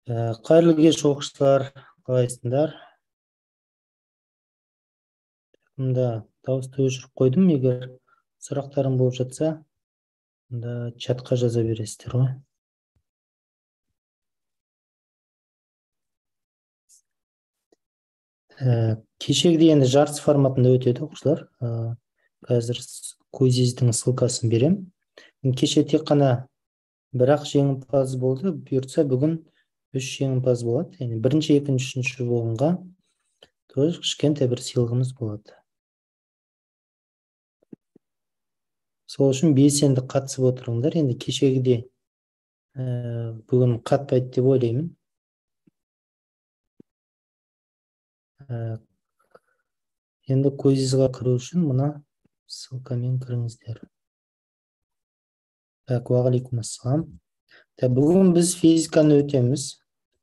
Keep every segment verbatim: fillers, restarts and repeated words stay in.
Ә, Қайырлы кеш оқушылар, қалайсыңдар? Мында дауысты өшіріп қойдым. Егер сұрақтарың болып жатса, мында чатқа жаза бересіздер ғой. Ә, Кешегідей енді жарыс форматында өтеді оқушылар. Ә, Қазір квизиздің ссылкасын берем. Кеше тек қана бір-ақ жеңімпаз болды. Бұйыртса бүгін үш жеңімпаз болады. Яғни бірінші, екінші, үшінші болғанға тоже кішкентай бір сыйлығымыз болады. Сол үшін белсенді қатысып отырыңдар. Енді кешегідей ә, бүгін қатпайды деп ойлаймын. Ә, Енді квизға кіру үшін мына ссылкамен кіріңіздер. Так, уағалейкум ассалам. Бүгін біз физиканы өтеміз.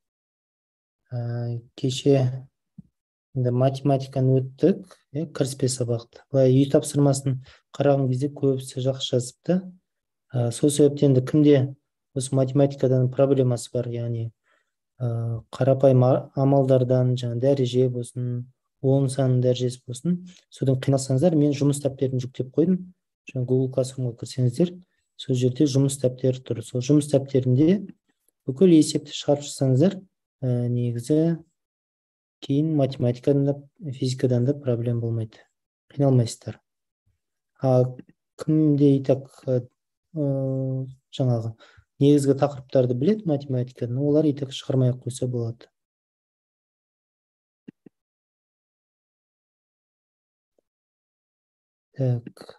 Ә, Кеше енді математиканы өттік, кіріспе сабақты. Былай үй тапсырмасын қараған кезде көбісі жақсы жазыпты. Ә, Сол себептен де кімде осы математикадан проблемасы бар, яғни ә, қарапайым амалдардан, жаңа дәреже болсын, он санның дәрежесі болсын, содан қиналсаңыздар, мен жұмыс дәптерін жүктеп қойдым. Жаңа Google Classroomға кірсеңіздер, сол жерде жұмыс дәптері тұр. Сол жұмыс дәптерінде бүкіл есепті шығарып шықсаңыздар, ә, негізі кейін математикадан да, физикадан да проблем болмайды. Қиналмайсыздар. А кімде и так ә, жаңағы негізгі тақырыптарды біледі математикадан, олар и так шығармай қойса болады. Так.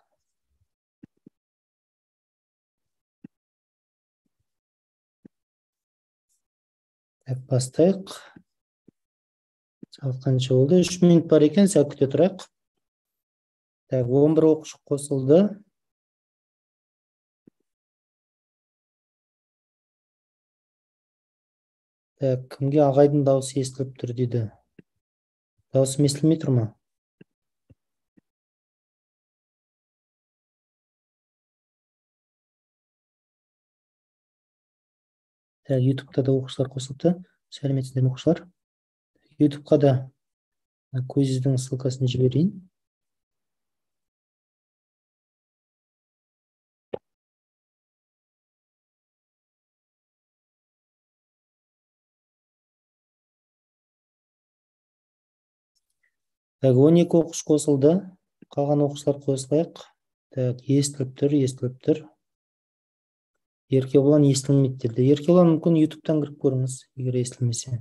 Так, бастайық. Сағат қанша болды? үш минут бар екен, сәл күте тұрайық. Так, он бір оқушы қосылды. Так, кімге ағайдың дауысы естіліп тұр дейді. Дауысым естілмей тұр ма? Так, ютубта да оқушылар қосылыпты. Сәлеметсіздер ме оқушылар? ютубқа да квизиздің ссылкасын жіберейін. Так, он екі оқушы қосылды. Қалған оқушылар қосылайық. Так, естіліп тұр, естіліп тұр. Еркебұлан естілмейді деді. Еркебұлан мүмкін ютубтан кіріп көріңіз, егер естілмесе.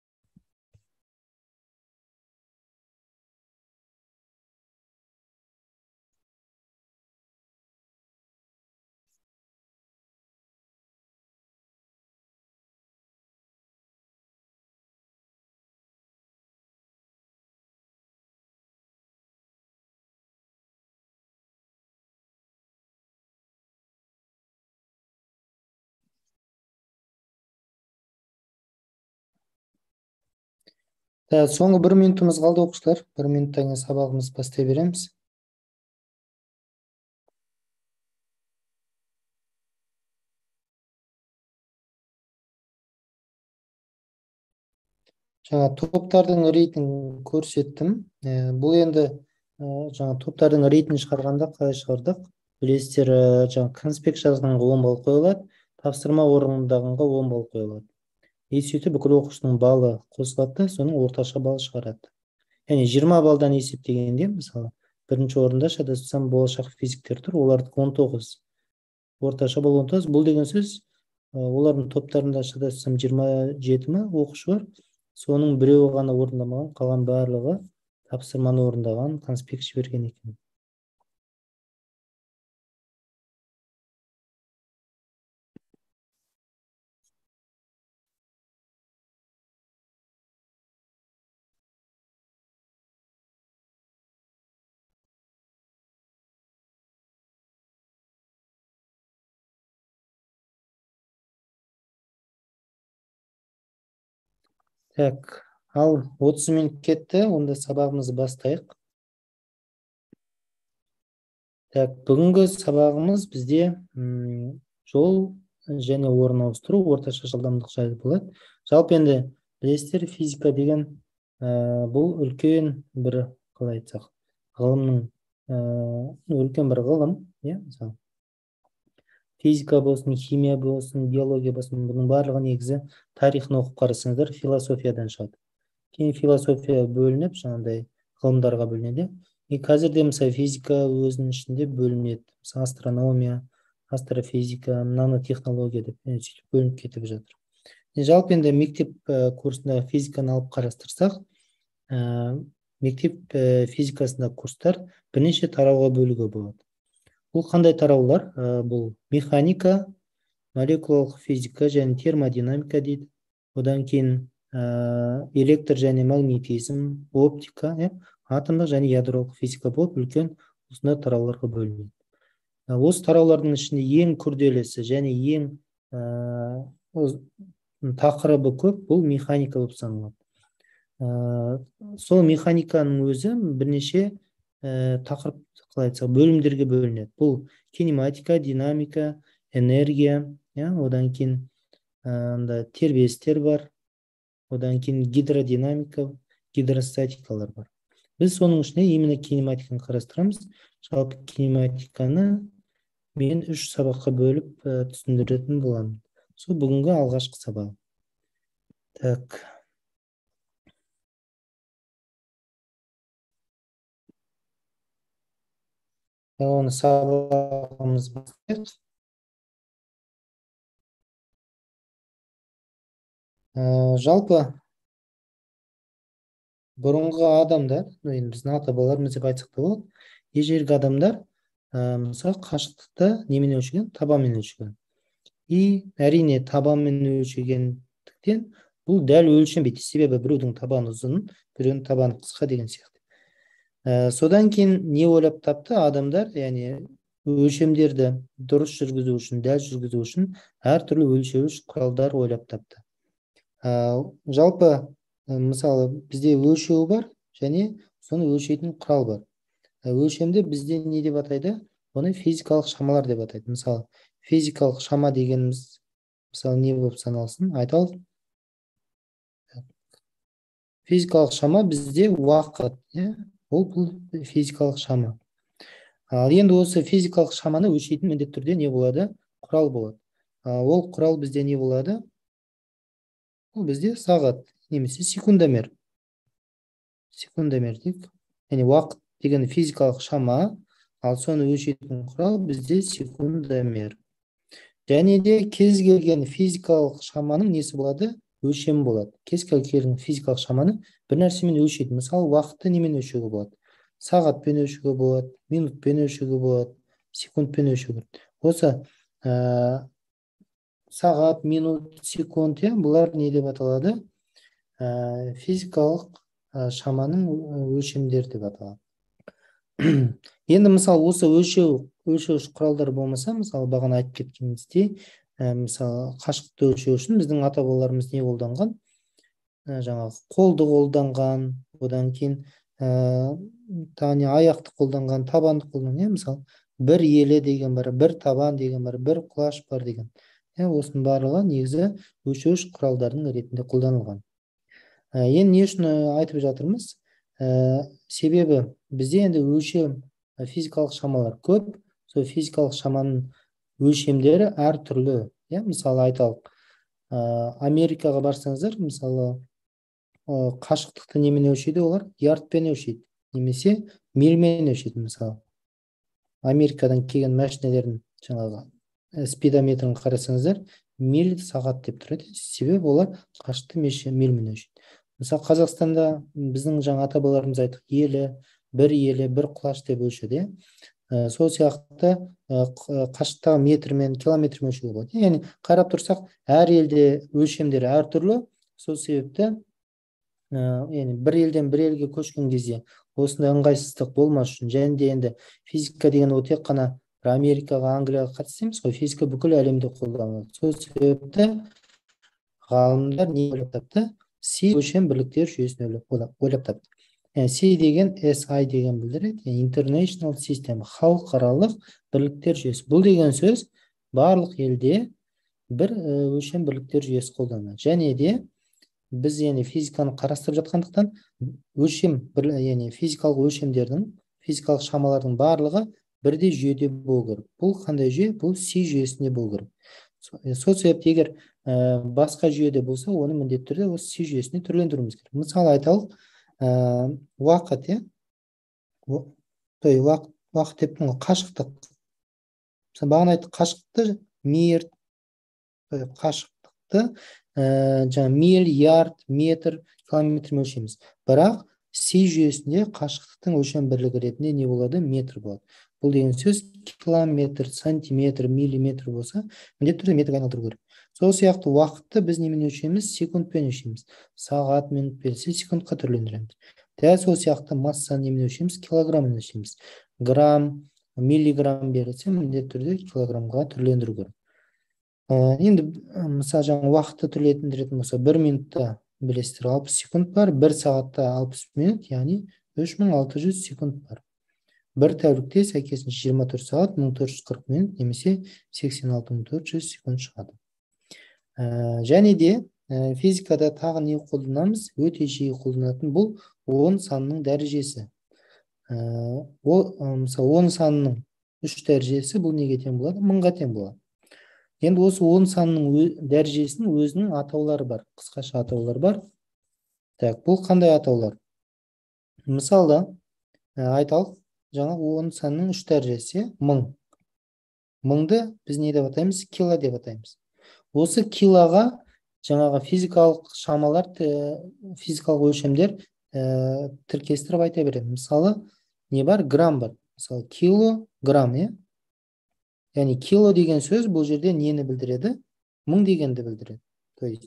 Так, соңғы бір минутымыз қалды оқушылар. Бір минуттан кейін сабағымыз бастай береміз. Жаңа топтардың рейтинг көрсеттім. Бұл енді жаңа топтардың рейтинг шығарғанда қалай шығардық? Білесіздер, жаңа конспект жазғанға он балл қойылады, тапсырма орындағанға он балл қойылады. И сөйтіп бүкіл оқушының баллы қосылады, соның орташа балл шығарады. Яғни жиырма баллдан есептегенде, мысалы, бірінші орында шатаспасам болашақ физиктер тұр, олардікі он тоғыз. Орташа балл он тоғыз. Бұл деген сөз, олардың топтарында шатаспасам жиырма жеті ме оқушы бар. Соның біреуі ғана орындамаған, қалған барлығы тапсырманы орындаған, конспект жіберген екен. Так, ал отыз минут кетті, онда сабағымызды бастайық. Так, бүгінгі сабағымыз бізде м, жол және орын ауыстыру орташа жылдамдық жайлы болады. Жалпы енді білесіздер, физика деген ә, бұл үлкен бір, қалай айтсақ, ғылымның ә, үлкен бір ғылым, иә, мысалы физика болсын, химия болсын, биология болсын, бұның барлығы негізі тарихын оқып қарасаңыздар философиядан шығады. Кейін философия бөлініп, жаңағыдай ғылымдарға бөлінеді. И қазірде мысалы физика өзінің ішінде бөлінеді. Мысалы астрономия, астрофизика, нанотехнология деп сөйтіп бөлініп кетіп жатыр. И жалпы енді мектеп курсында физиканы алып қарастырсақ, ә, мектеп ә, физикасында курстар бірнеше тарауға бөлуге болады. Бұл қандай тараулар? Ә, бұл механика, молекулалық физика және термодинамика дейді. Одан кейін ә, электр және магнетизм, оптика, ә, атомдық және ядролық физика болып үлкен осындай тарауларға бөлінеді. Ә, осы тараулардың ішінде ең күрделісі және ең ә, тақырыбы көп, бұл механика болып саналады. Ә, сол механиканың өзі бірнеше ә, тақырып, қалай айтсақ, бөлімдерге бөлінеді. Бұл кинематика, динамика, энергия, ә, одан кейін ә, тербелістер бар, одан кейін гидродинамика, гидростатикалар бар. Біз соның ішінде именно кинематиканы қарастырамыз. Жалпы кинематиканы мен үш сабаққа бөліп ә, түсіндіретін боламын. Сол бүгінгі алғашқы сабақ. Так. Оны сабағымыз бастайық. Ә, жалпы бұрынғы адамдар, енді біздің ата-бабаларымыз деп айтсақ та болады, ежелгі адамдар ә, мысалы қашықтықты немен өлшеген? Табанмен өлшеген. И әрине табанмен өлшегендіктен бұл дәл өлшенбейді. Себебі біреудің табаны ұзын, біреудің табаны қысқа деген сияқты. Ә, содан кейін не ойлап тапты адамдар, яғни өлшемдерді дұрыс жүргізу үшін, дәл жүргізу үшін әртүрлі өлшеуіш құралдар ойлап тапты. Ә, жалпы ә, мысалы бізде өлшеу бар және соны өлшейтін құрал бар. Ә, өлшемді бізде не деп атайды? Оны физикалық шамалар деп атайды. Мысалы физикалық шама дегеніміз мысалы не болып саналсын? Айталық. Физикалық шама бізде уақыт, иә? Ол бұл физикалық шама. Ал енді осы физикалық шаманы өлшейтін міндетті түрде не болады? Құрал болады. А, ол құрал бізде не болады? Ол бізде сағат, немесе секундомер. Секундомер дейік. Яғни уақыт деген физикалық шама, ал соны өлшейтін құрал бізде секундомер. Және де кез келген физикалық шаманың несі болады? Өлшемі болады. Кез келген физикалық шаманы бір нәрсемен өлшейді. Мысалы, уақытты немен өлшеуге болады? Сағатпен өлшеуге болады, минутпен өлшеуге болады, секундпен өлшеуге болады. Осы ә, сағат, минут, секунд, иә, бұлар не деп аталады? Ә, физикалық ә, шаманың өлшемдері деп аталады. Енді мысалы осы өлшеу өлшеуіш құралдар болмаса, мысалы бағана айтып кеткеніміздей, ә, мысалы қашықтықты өлшеу үшін біздің ата-бабаларымыз не қолданған? Ә, жаңағы қолды қолданған, одан кейін ә, тане аяқты қолданған, табанды қолданған, мысалы бір елі деген бар, бір табан деген бар, бір құлаш бар деген. Ә, осының барлығы негізі өлшеуіш құралдардың ретінде қолданылған. Ә, енді не үшін айтып жатырмыз? Ә, себебі бізде енді өлшем физикалық шамалар көп, сол физикалық шаманың өлшемдері әртүрлі. Иә, мысалы айталық, ә, Америкаға барсаңыздар, мысалы ә, қашықтықты немен өлшейді олар? Ярдпен өлшейді, немесе мильмен өлшейді. Мысалы Америкадан келген машиналердің жаңағы спидометрін қарасаңыздар, миль сағат деп тұрады. Себебі олар қашықтықты мильмен өлшейді. Мысалы Қазақстанда біздің жаңа ата-бабаларымыз айтық, елі, бір елі, бір құлаш деп өлшеді. Ә, сол сияқты ә, қашықтағы метрмен, километрмен өлшеуге болады. Яғни қарап тұрсақ, әр елде өлшемдері әртүрлі. Сол себепті ә, яғни бір елден бір елге көшкен кезде осындай ыңғайсыздық болмас үшін, және де енді физика деген ол тек қана Америкаға, Англияға қатысты емес қой, физика бүкіл әлемде қолданылады. Сол себепті ғалымдар не ойлап тапты? Си өлшем бірліктер жүйесін ойлап тапты. Си деген эс ай деген білдіреді, International System, халықаралық бірліктер жүйесі. Бұл деген сөз барлық елде бір өлшем бірліктер жүйесі қолданылады. Және де біз яғни физиканы қарастырып жатқандықтан өлшем бір яғни физикалық өлшемдердің физикалық шамалардың барлығы бірдей жүйеде болу керек. Бұл қандай жүйе? Бұл Си жүйесінде болу керек. Сол себепті егер ә, басқа жүйеде болса, оны міндетті түрде осы Си жүйесіне түрлендіруіміз керек. Мысалы айталық, ә, уақыт, иә? Уақыт, уақыт деп тұрмын ғой, қашықтық. Мысалы бағана айтты, қашықтықты мер, қашықтықты ә, жаңа миллиард, метр, километр өлшейміз. Бірақ Си жүйесінде қашықтықтың өлшем бірлігі ретінде не болады? Метр болады. Бұл деген сөз километр, сантиметр, миллиметр болса, міндетті түрде метрге айналдыру керек. Сол сияқты уақытты біз немен өлшейміз? Секундпен өлшейміз. Сағат, минут берсе, секундқа түрлендіреміз. Дәл сол сияқты массаны немен өлшейміз? Килограммен өлшейміз. Грамм, миллиграмм берілсе, міндетті түрде килограммға түрлендіру керек. Енді мысалы жаңа уақытты түрлендіретін болса, бір минутта білесіздер алпыс секунд бар, бір сағатта алпыс минут, яғни үш мың алты жүз секунд бар. Бір тәулікте сәйкесінше жиырма төрт сағат мың төрт жүз қырық минут немесе сексен алты мың төрт жүз секунд шығады. Ә, және де ә, физикада тағы не қолданамыз? Өте жиі қолданатын бұл он санының дәрежесі. Ә, ол мысалы он санының үш дәрежесі бұл неге тең болады? Мыңға тең болады. Енді осы он санның дәрежесінің өзінің атаулары бар, қысқаша атаулар бар. Так, бұл қандай атаулар? Мысалы, айталық, жаңа он санның үш дәрежесі мың. Мыңды біз не деп атаймыз? Кило деп атаймыз. Осы килоға жаңағы физикалық шамалар, физикалық өлшемдер ә, тіркестіріп айта беремін. Мысалы, не бар? Грамм бар. Мысалы, килограмм, е? Яғни кило деген сөз бұл жерде нені білдіреді? Мың дегенді білдіреді. То есть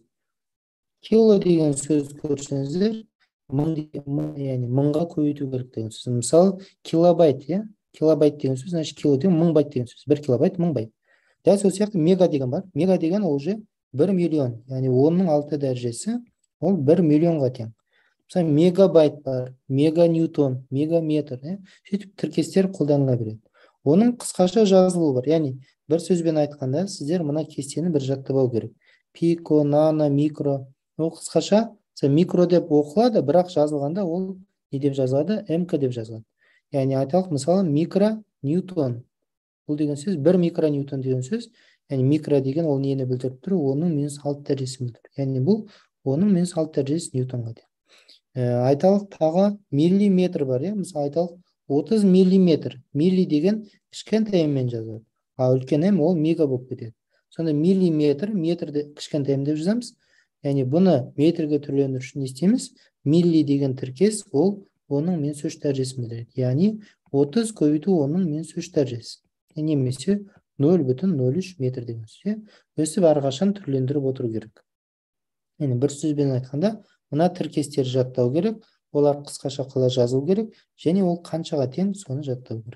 кило деген сөз көрсеңіздер, мың, яғни мыңға көбейту керек деген сөз. Мысалы, килобайт, е? Килобайт деген сөз, значит кило деген мың байт деген сөз. Бір килобайт мың байт. Дәл сол сияқты мега деген бар. Мега деген ол уже бір миллион. Яғни онның алты дәрежесі ол бір миллионға тең. Мысалы, мегабайт бар, мега ньютон, мегаметр, е? Сөйтіп тіркестер қолданыла береді. Оның қысқаша жазылуы бар. Яғни, бір сөзбен айтқанда, сіздер мына кестені бір жаттап алу керек. Пико, нано, микро. Ол қысқаша, микро деп оқылады, бірақ жазылғанда ол не деп жазылады? МК деп жазылады. Яғни, айталық, мысалы, микро ньютон. Бұл деген сөз, бір микро ньютон деген сөз. Яғни, микро деген ол нені білдіріп тұр? Оның минус алты дәрежесін білдіріп. Яғни, бұл оның минус алты дәрежесі ньютонға тең. Айталық, тағы миллиметр бар, е? Мысалы, айталық, отыз миллиметр. Милли деген кішкентаймен жазылады. А үлкен м ол мега болып кетеді. Сонда миллиметр, метрді кішкентайым деп жазамыз. Яғни бұны метрге түрлендіру үшін не істейміз? Милли деген тіркес ол оның минус үш дәрежесін білдіреді. Яғни отыз көбейту оның минус үш дәрежесі. Немесе нөл бүтін нөл үш метр деген сөз. Өсіп әрқашан түрлендіріп отыру керек. Яғни бір сөзбен айтқанда, мына тіркестер жаттау керек. Олар қысқаша қалай жазылу керек, және ол қаншаға тең, соны жаттау керек.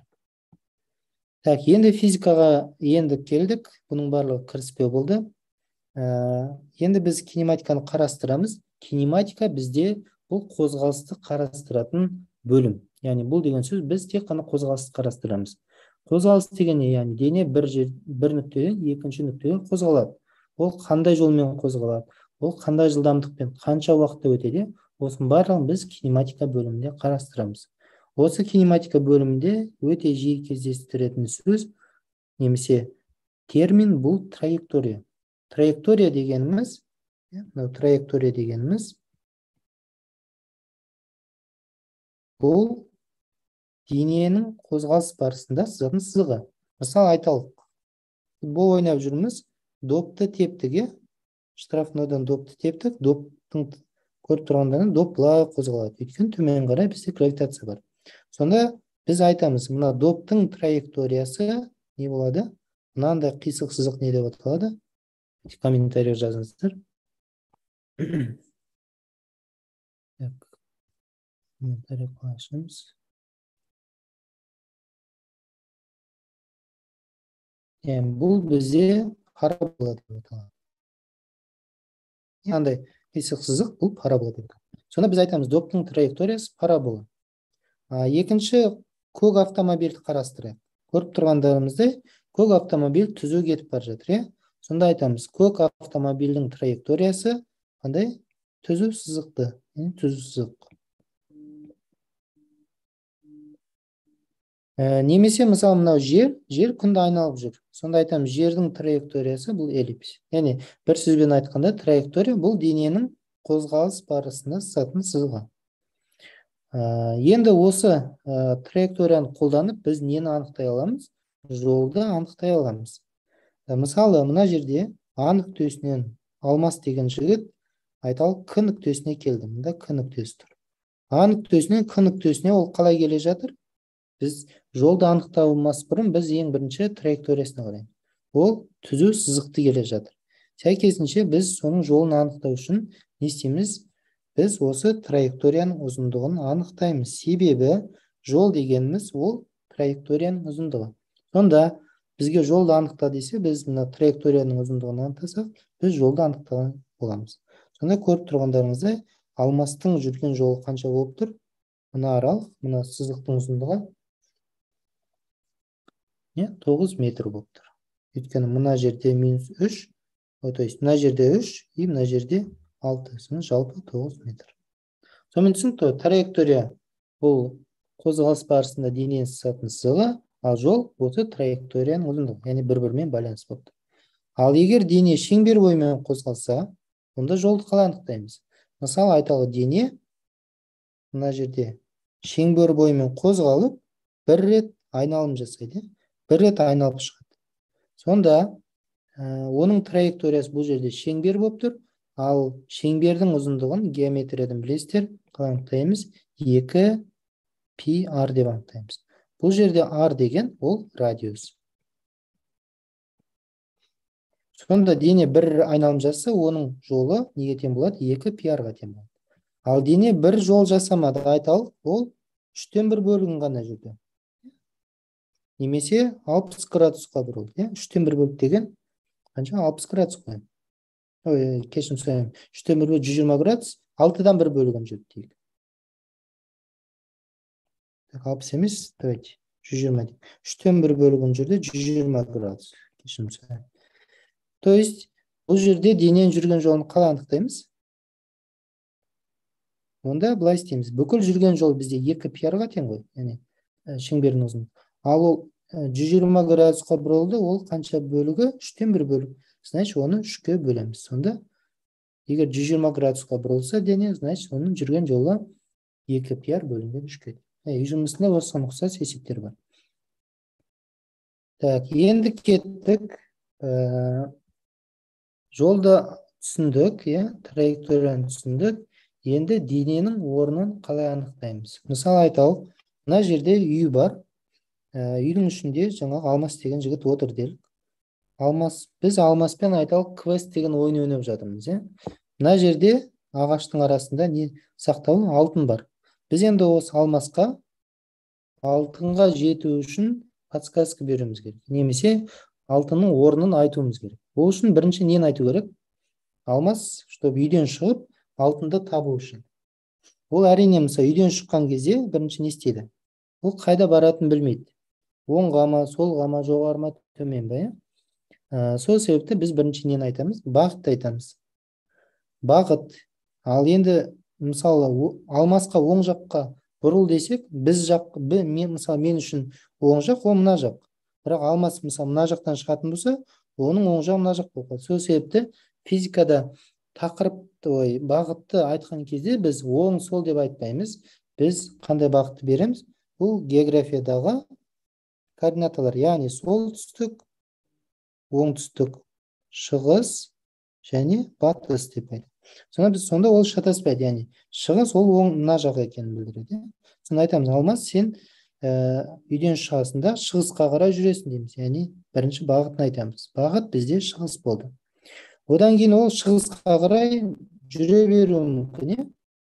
Так, енді физикаға енді келдік. Бұның барлығы кіріспе болды. Ә, енді біз кинематиканы қарастырамыз. Кинематика бізде бұл қозғалысты қарастыратын бөлім. Яғни бұл деген сөз біз тек қана қозғалысты қарастырамыз. Қозғалыс деген не? Яғни дене бір жер, бір нүктеден екінші нүктеге қозғалады. Ол қандай жолмен қозғалады? Ол қандай жылдамдықпен, қанша уақытта өтеді? Осының барлығын біз кинематика бөлімінде қарастырамыз. Осы кинематика бөлімінде өте жиі кездестіретін сөз немесе термин бұл траектория. Траектория дегеніміз, траектория дегеніміз бұл дененің қозғалыс барысында сызатын сызығы. Мысалы айталық, футбол ойнап жүрміз, допты тептіге, штрафнойдан допты тептік, доптың көріп тұрғандарынан доп былай қозғалады. Өйткені төмен қарай бізде гравитация бар. Сонда біз айтамыз, мына доптың траекториясы не болады? Мынандай қисық сызық не деп аталады? Комментарий жазыңыздар. Комментарий қойшымыз. Бұл бізде парабола деп аталады. Андай қисық сызық бұл парабола деп аталады. Сонда біз айтамыз, доптың траекториясы парабола. Екінші, көк автомобильді қарастырайық. Көріп тұрғандарымыздай, көк автомобиль түзу кетіп бара жатыр. Сонда айтамыз, көк автомобильдің траекториясы қандай? Түзу сызықты, түзу сызық. Ә, немесе мысалы мынау жер, жер күнді айналып жүр. Сонда айтамыз, жердің траекториясы бұл эллипс. Яғни бір сөзбен айтқанда, траектория бұл дененің қозғалыс барысында сызатын сызығы. Ә, енді осы ә, траекторияны қолданып біз нені анықтай аламыз? Жолды анықтай аламыз. Ә, мысалы, мына жерде А нүктесінен Алмас деген жігіт айталық К нүктесіне келді. Мында К нүктесі тұр. А нүктесінен К нүктесіне ол қалай келе жатыр? Біз жолды анықтауымыз бұрын біз ең бірінші траекториясына қараймыз. Ол түзу сызықты келе жатыр. Сәйкесінше біз соның жолын анықтау үшін не істейміз? Біз осы траекторияның ұзындығын анықтаймыз. Себебі жол дегеніміз ол траекторияның ұзындығы. Сонда бізге жолды анықта десе, біз мына траекторияның ұзындығын анықтасақ, біз жолды анықтаған боламыз. Сонда көріп тұрғандарыңыздай, Алмастың жүрген жолы қанша болып тұр? Мына аралық, мына сызықтың ұзындығы тоғыз метр болып тұр. Өйткені мына жерде минус үш, то есть мына жерде үш, и мына жерде алты, жалпы тоғыз метр. Сонымен түсінікті, траектория бұл қозғалыс барысында денені сызатын сызығы, ал жол осы траекторияның ұзындығы, яғни бір-бірімен байланыс болып тұр. Ал егер дене шеңбер бойымен қозғалса, онда жолды қалай анықтаймыз? Мысалы, айталық, дене мына жерде шеңбер бойымен қозғалып, бір рет айналым жасайды. Бір рет айналып шығады. Сонда оның траекториясы бұл жерде шеңбер болып тұр, ал шеңбердің ұзындығын геометриядан білесіздер, қалай анықтаймыз? екі пи ар деп анықтаймыз. Бұл жерде r деген ол радиус. Сонда дене бір айналым жасаса, оның жолы неге тең болады? екі пи ар-ға тең болады. Ал дене бір жол жасамады, айталық, ол үштен бір бөлігін ғана жүрді. Немесе алпыс градусқа бұрылды. үштен бір бөлік деген қанша? алпыс градус қой. Ой, кешірім сұраймын. үштен бір бөлік жүз жиырма градус, алтыдан бір бөлігін жүрді дейік. алпыс емес, давайте, жүз жиырма дейік. үштен бір бөлігін жүрді, жүз жиырма градус. Кешірім сұраймын. То есть, бұл жерде денен жүрген жолын қалай анықтаймыз? Онда былай істейміз. Бүкіл жүрген жол бізде екі пи ар-ға тең ғой, яғни шеңбердің ұзындығы. Ал ол жүз жиырма градусқа бұрылды, ол қанша бөлігі? үштен бір бөлік. Значит, оны үшке бөлеміз. Сонда, егер жүз жиырма градусқа бұрылса дене, значит, оның жүрген жолы екі пи ар бөлінген үшке. Үй жұмысында осыған ұқсас есептер бар. Так, енді кеттік. Жолды түсіндік, траекторияны түсіндік. Енді дененің орнын қалай анықтаймыз? Мысалы айталық, мына жерде үй бар. Үйдің ішінде жаңағы Алмас деген жігіт отыр делік. Алмас, біз Алмаспен айталық квест деген ойын ойнап жатырмыз. Мына жерде ағаштың арасында не сақтаулы? Алтын бар. Біз енді осы Алмасқа алтынға жету үшін подсказка беруіміз керек. Немесе алтынның орнын айтуымыз керек. Ол үшін бірінші нені айту керек? Алмас, чтобы үйден шығып, алтынды табу үшін. Ол әрине мысалы үйден шыққан кезде бірінші не істейді? Ол қайда баратын білмейді. Оңға ма, солға ма, жоғары ма, төмен бе? Сол себепті біз бірінші нені айтамыз? Бағытты айтамыз. Бағыт. Ал енді мысалы Алмасқа оң жаққа бұрыл десек, біз жақ, мен мысалы мен үшін оң жақ, ол мына жақ. Бірақ Алмас мысалы мына жақтан шығатын болса, оның оң жағы мына жақ болады. Сол себепті физикада тақырыпты, ой, бағытты айтқан кезде біз оң сол деп айтпаймыз. Біз қандай бағытты береміз? Бұл географиядағы координаталар, яғни солтүстік, оңтүстік, шығыс және батыс деп айтады. Сонда біз сонда ол шатаспайды, яғни шығыс ол оң мына жақ екенін білдіреді. Сонда айтамыз, Алмас, сен үйден шығасында шығысқа қарай жүресің дейміз. Яғни бірінші бағытын айтамыз. Бағыт бізде шығыс болды. Одан кейін ол шығысқа қарай жүре беруі мүмкін.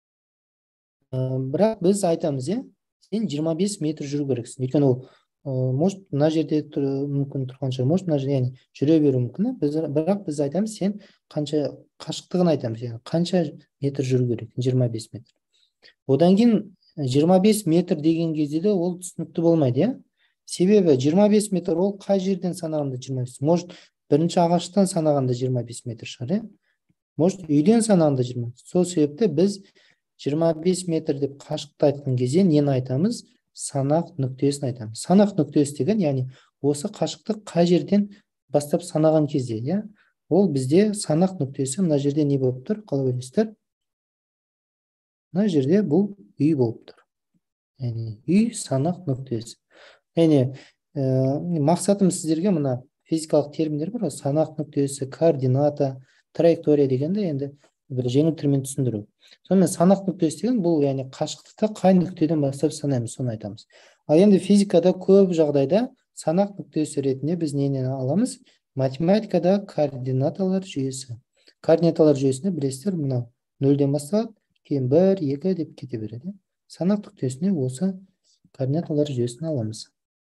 Бірақ біз айтамыз, сен жиырма бес метр жүру керексің. Өйткені ол может мына жерде мүмкін тұрған шығар, может мына жерде жүре беруі мүмкін. Бірақ біз айтамыз, сен қанша қашықтығын айтамыз, қанша метр жүру керек? жиырма бес метр. Одан кейін жиырма бес метр деген кезде де ол түсінікті болмайды, себебі жиырма бес метр ол қай жерден санағанда жиырма бес? Может бірінші ағаштан санағанда жиырма бес метр шығар, иә? Может, үйден санағанда жиырма. Сол себепті біз жиырма бес метр деп қашықты айтқан кезде нені айтамыз? Санақ нүктесін айтамыз. Санақ нүктесі деген, яғни осы қашықтық қай жерден бастап санаған кезде, иә? Ол бізде санақ нүктесі мына жерде не болып тұр? Қалай ойлайсыздар? Мына жерде бұл үй болып тұр. Яғни үй санақ нүктесі. Яғни мақсатым сіздерге мына физикалық терминдер бар, санақ нүктесі, координата, траектория дегенде енді бір жеңіл тілмен түсіндіру. Сонымен санақ нүктесі деген бұл, яғни қашықтықта қай нүктеден бастап санаймыз, соны айтамыз. Ал енді физикада көп жағдайда санақ нүктесі ретінде біз нені аламыз? Математикада координаталар жүйесі. Координаталар жүйесінде білесіздер, мынау нөлден басталады, кейін бір, екі деп кете береді. Санақ нүктесіне осы координаталар жүйесін аламыз.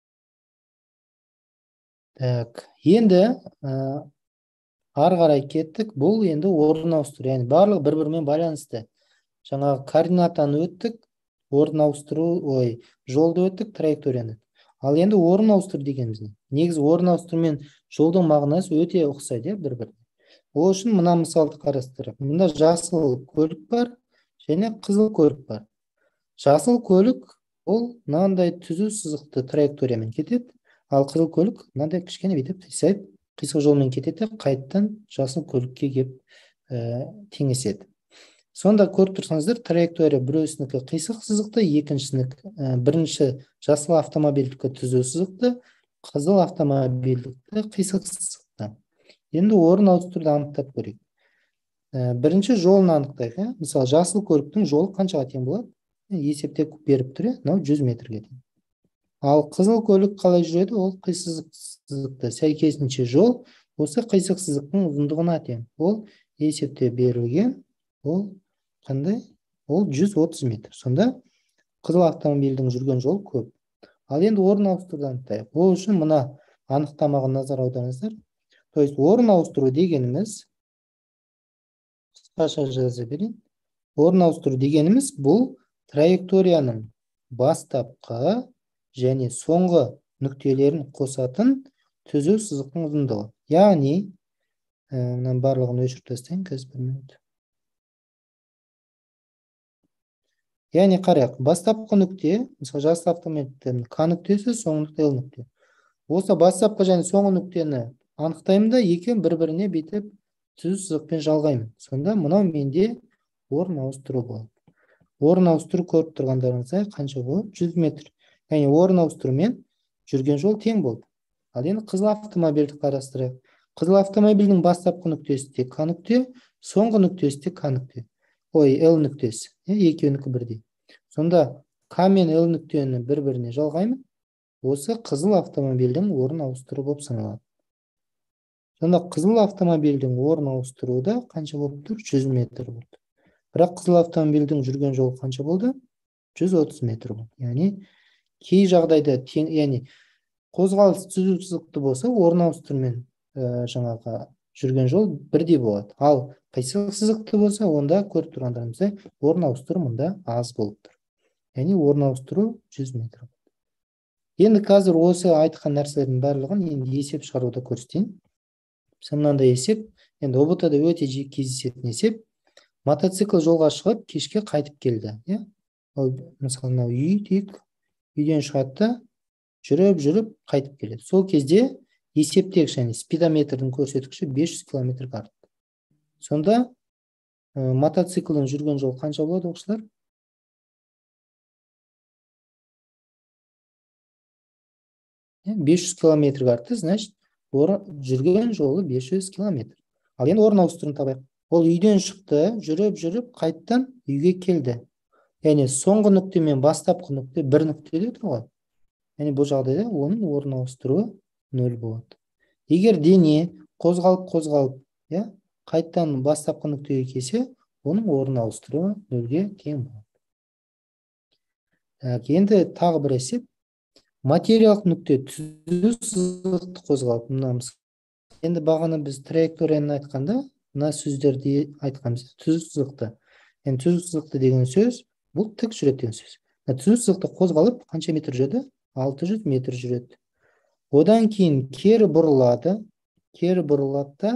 Так, енді ары қарай кеттік. Бұл енді орын ауыстыру, яғни барлық бір-бірімен байланысты. Жаңағы координатаны өттік, орын ауыстыру, ой, жолды өттік, траекторияны. Ал енді орын ауыстыру дегеніміз не? Негізі орын ауыстыру мен жолдың мағынасы өте ұқсайды, бір-біріне. Ол үшін мына мысалды қарастырайық. Мұнда жасыл көлік бар және қызыл көлік бар. Жасыл көлік ол мынандай түзу сызықты траекториямен кетеді, ал қызыл көлік мынандай кішкене бүйтіп қисайып, қисық жолмен кетеді, қайттан жасыл көлікке келіп теңеседі. Сонда көріп тұрсаңыздар, траектория біреусінікі қисық сызықты, екіншісінікі бірінші жасыл автомобильдікі түзу сызықты, қызыл автомобильдікі қисық сызықты. Енді орын ауыстыруды анықтап көрейік. Бірінші жолын анықтайық. Мысалы, жасыл көліктің жолы қаншаға тең болады? Есептеп беріп тұр, мынау жүз метрге тең. Ал қызыл көлік қалай жүреді? Ол қисық сызықты. Сәйкесінше жол осы қисық сызықтың ұзындығына тең. Ол есепте берілген. Ол қандай? Ол жүз отыз метр. Сонда қызыл автомобильдің жүрген жол көп. Ал енді орын ауыстыруды анықтайық. Ол үшін мына анықтамаға назар аударыңыздар. То есть орын ауыстыру дегеніміз, қысқаша жаза берейін. Орын ауыстыру дегеніміз бұл траекторияның бастапқы және соңғы нүктелерін қосатын түзу сызықтың ұзындығы. Яғни, мынан барлығын өшіріп тастайын, қазір бір минут. Яғни қарайық, бастапқы нүкте, мысалы жасыл автомобильдің К нүктесі, соңғы нүкте Л нүкте. Осы бастапқы және соңғы нүктені анықтаймын да, екеуін бір-біріне бүйтіп түзу сызықпен жалғаймын. Сонда мынау менде орын ауыстыру болады. Орын ауыстыру көріп тұрғандарыңызға қанша болады? жүз метр. Яғни орын ауыстырумен жүрген жол тең болды. Ал енді қызыл автомобильді қарастырайық. Қызыл автомобильдің бастапқы нүктесі де К нүкте, соңғы нүктесі де К нүкте. Ой, Л нүктесі. Екеуінікі бірдей. Сонда К мен Л нүктені бір-біріне жалғаймын. Осы қызыл автомобильдің орын ауыстыру болып саналады. Сонда қызыл автомобильдің орын ауыстыруы қанша болып тұр? жүз метр болды. Бірақ қызыл автомобильдің жүрген жолы қанша болды? жүз отыз метр болды. Яғни кей жағдайда тең, яғни қозғалыс түзу сызықты болса, орын ауыстырумен жаңағы жүрген жол бірдей болады. Ал қисық сызықты болса, онда көріп тұрғандарымыздай орын ауыстыру мұнда аз болып тұр. Яғни орын ауыстыру жүз метр болды. Енді қазір осы айтқан нәрселердің барлығын енді есеп шығаруды көрсетейін. Мынандай есеп, енді О Б Т-да өте жиі кездесетін есеп. Мотоцикл жолға шығып, кешке қайтып келді. Мысалы, мынау үй дейік, үйден шығады, жүріп-жүріп қайтып келеді. Сол кезде есептегіш, және спидометрдің көрсеткіші бес жүз километр артты. Сонда мотоциклдің жүрген жол қанша болады, оқушылар? бес жүз километр артты, значит, жүрген жолы бес жүз километр. Ал енді орын ауыстыруын табайық. Ол үйден шықты, жүріп-жүріп қайттан үйге келді. Яғни соңғы нүкте мен бастапқы нүкте бір нүктеде тұр ғой. Яғни бұл жағдайда оның орын ауыстыруы нөл болады. Егер дене қозғалып-қозғалып, қайттан бастапқы нүктеге келсе, оның орын ауыстыруы нөлге тең болады. Енді тағы бір есеп. Материялық нүкте түзу сызықты қозғалып, мынамыз. Енді бағана біз траекторияны айтқанда, мына сөздерді айтқанбыз. Түзу сызықты. Енді түзу сызықты деген сөз, бұл тік жүреді деген сөз. Түзу сызықты қозғалып, қанша метр жүреді? алты жүз метр жүреді. Одан кейін кері бұрылады. кері бұрылады да,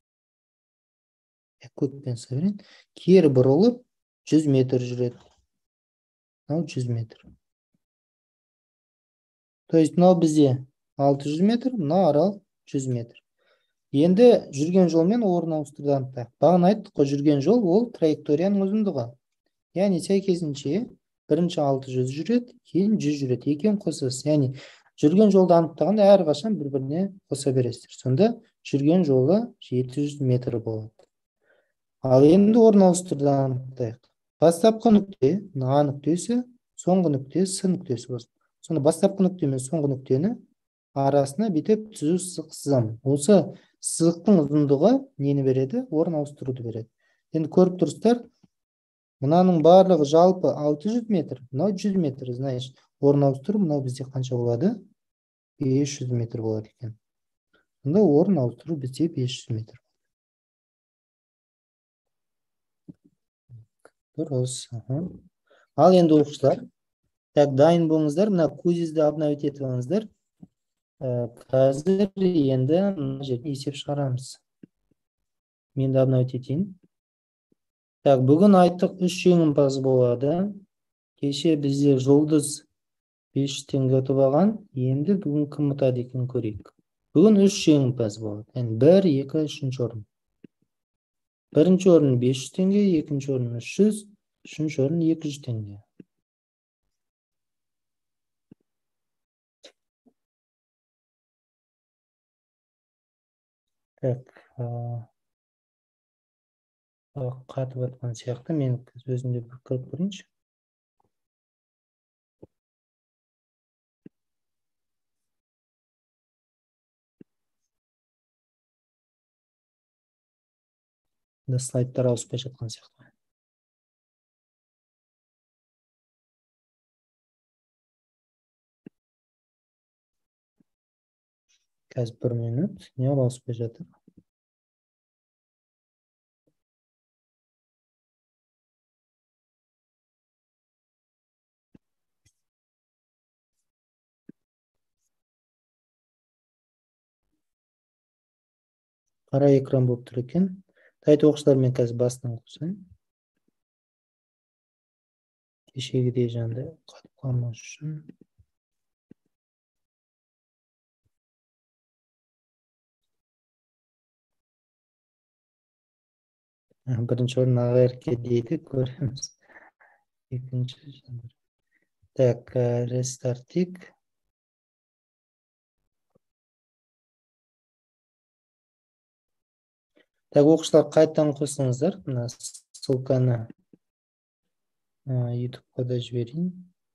көкпен сәбірен, кері бұрылып жүз метр жүреді. Мынау жүз метр. То есть мынау бізде алты жүз метр, мынау арал жүз метр. Енді жүрген жолмен орын ауыстыруды анықтайық. Бағана айттық қой, жүрген жол ол траекторияның ұзындығы. Яғни сәйкесінше бірінші алты жүз жүреді, кейін жүз жүреді. Екеуін қосасыз. Яғни жүрген жолды анықтағанда әрқашан бір-біріне қоса бересіздер. Сонда жүрген жолы жеті жүз метр болады. Ал енді орын ауыстыруды анықтайық. Бастапқы нүкте А нүктесі, соңғы нүкте С нүктесі болсын. Сонда бастапқы нүкте мен соңғы нүктені арасына бүйтіп түзу сызық сызамын. Осы сызықтың ұзындығы нені береді? Орын ауыстыруды береді. Енді көріп тұрсыздар, мынаның барлығы жалпы алты жүз метр, мынау жүз метр. Значит, орын ауыстыру мынау бізде қанша болады? бес жүз метр болады екен. Сонда орын ауыстыру бізде бес жүз метр. Дұрыс. Ал енді оқушылар, так, дайын болыңыздар, мына кузизді обновить етіп алыңыздар. Қазір енді мына жерде есеп шығарамыз. Мен де обновить етейін. Так, бүгін айттық үш жеңімпаз болады. Кеше бізде Жұлдыз бес жүз теңге ұтып алған. Енді бүгін кім ұтады екен көрейік. Бүгін үш жеңімпаз болады. Yani бір, екі, үшінші орын. Бірінші орын бес жүз теңге, екінші орын үш жүз, үшінші орын екі жүз теңге. Так, қатып атқан сияқты, мен өзімде бір көріп көрейінші. Слайдтар ауыспай жатқан сияқты. Қазір бір минут, не ауыспай жатыр? Қара экран болып тұр екен. Тайты оқушылармен қазір басынан қосайын. Кешегідей жанды қатып қалмас үшін. Бірінші орын Ағайырке дейді, көреміз. Екінші жандар. Так, рестартик. Так, оқушылар қайтадан қосыңыздар. Мына ссылканы ютубқа да жіберейін.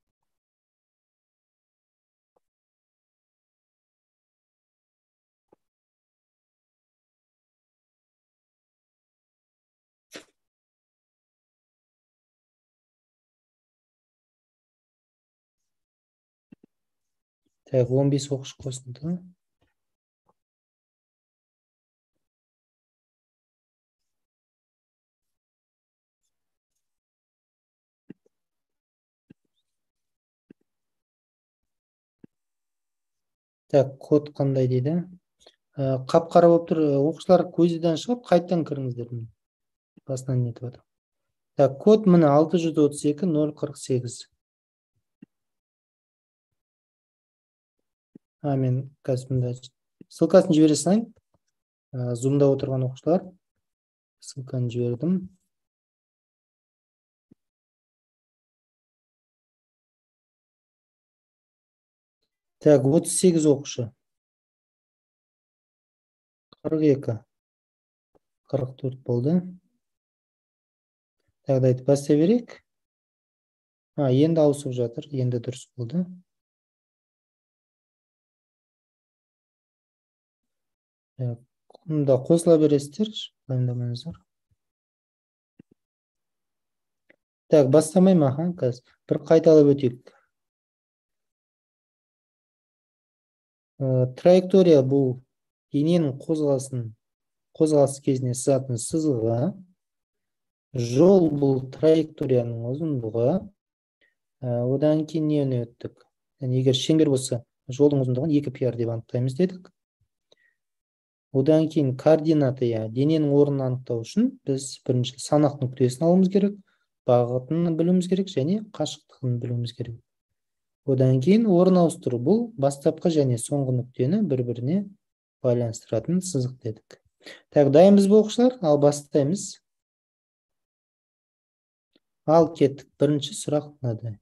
Так, он бес оқушы қосылды. Так, код қандай дейді? Қап-қара болып тұр. Оқушылар көзіден шығып, қайтадан кіріңіздер. Басынан нетіп отыр. Так, код міне алты жүз отыз екі нөл қырық сегіз. А, мен қазір ссылкасын жібере салайын. Зумда отырған оқушылар. Ссылканы жібердім. Так, отыз сегіз оқушы. қырық екі. қырық төрт болды. Тағдайды бастай берейік. А, енді ауысып жатыр. Енді дұрыс болды. Мұнда қосыла бересіздер. Пайымдамаңыздар. Так, бастамай ма? Қазір бір қайталап өтейік. Траектория бұл дененің қозғалысын қозғалыс кезіне сызатын сызығы. Жол бұл траекторияның ұзындығы. Одан кейін нені өттік? Егер шеңбер болса, жолдың ұзындығын екі пи ар деп анықтаймыз дедік. Одан кейін координаты, я дененің орнын анықтау үшін біз бірінші санақ нүктесін алуымыз керек, бағытын білуіміз керек және қашықтығын білуіміз керек. Одан кейін орын ауыстыру, бұл бастапқы және соңғы нүктені бір-біріне байланыстыратын сызық дедік. Так, дайынбыз ба оқушылар? Ал бастаймыз. Ал кеттік. Бірінші сұрақ мынадай.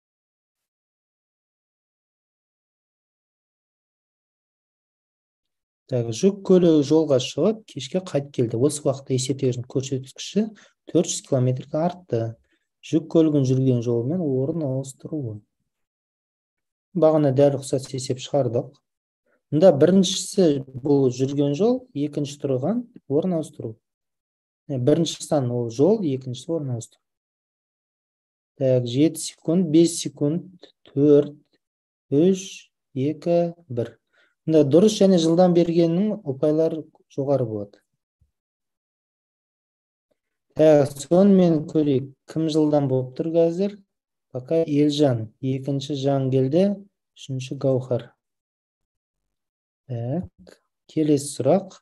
Так, жүк көлігі жолға шығып, кешке қайтып келді. Осы уақытта есептегіштің көрсеткіші төрт жүз километрге артты. Жүк көлігін жүрген жолымен орын ауыстыруы. Бағана дәл ұқсас есеп шығардық. Мұнда біріншісі бұл жүрген жол, екінші тұрған орын ауыстыру. Бірінші сан ол жол, екіншісі орын ауыстыру. Так, жеті секунд, бес секунд, төрт, үш, екі, бір. Мұнда дұрыс және жылдан бергеннің ұпайлары жоғары болады. Так, сонымен көрейік. Кім жылдан болып тұр қазір? Пока Елжан. Екінші Жан келді. Үшінші Гаухар. Так, келесі сұрақ.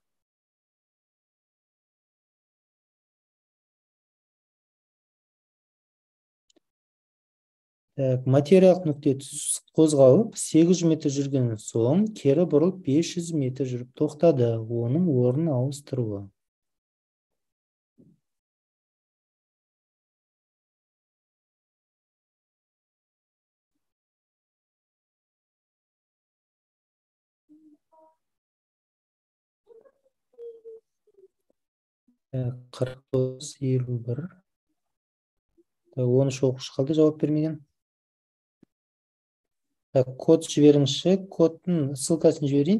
Так, материялық нүкте қозғалып, сегіз жүз метр жүрген соң, кері бұрылып бес жүз метр жүріп тоқтады. Оның орнын ауыстыруы. қырық тоғыз, елу бір. он үш оқушы қалды, жауап бермеген. Код жіберіңізші, кодтың ссылкасын жіберейін.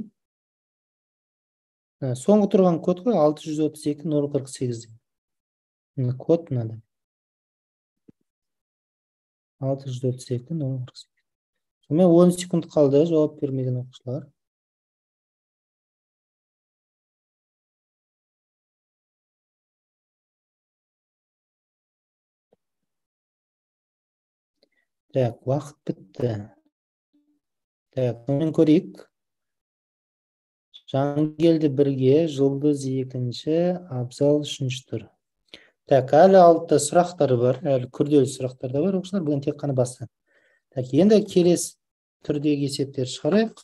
Соңғы тұрған код қой, алты жүз отыз екі, нөл қырық сегіз. Код мынада. алты жүз отыз екі, нөл қырық сегіз. Сонымен он секунд қалды, жауап бермеген оқушылар. Так, уақыт бітті. Так, сонымен көрейік. Жангелді бірге, Жұлдыз екінші, Абзал үшінші тұр. Так, әлі алтыда сұрақтары бар, әлі күрделі сұрақтар да бар, оқушылар, бүгін тек қана басы. Так, енді келесі түрдегі есептер шығарайық.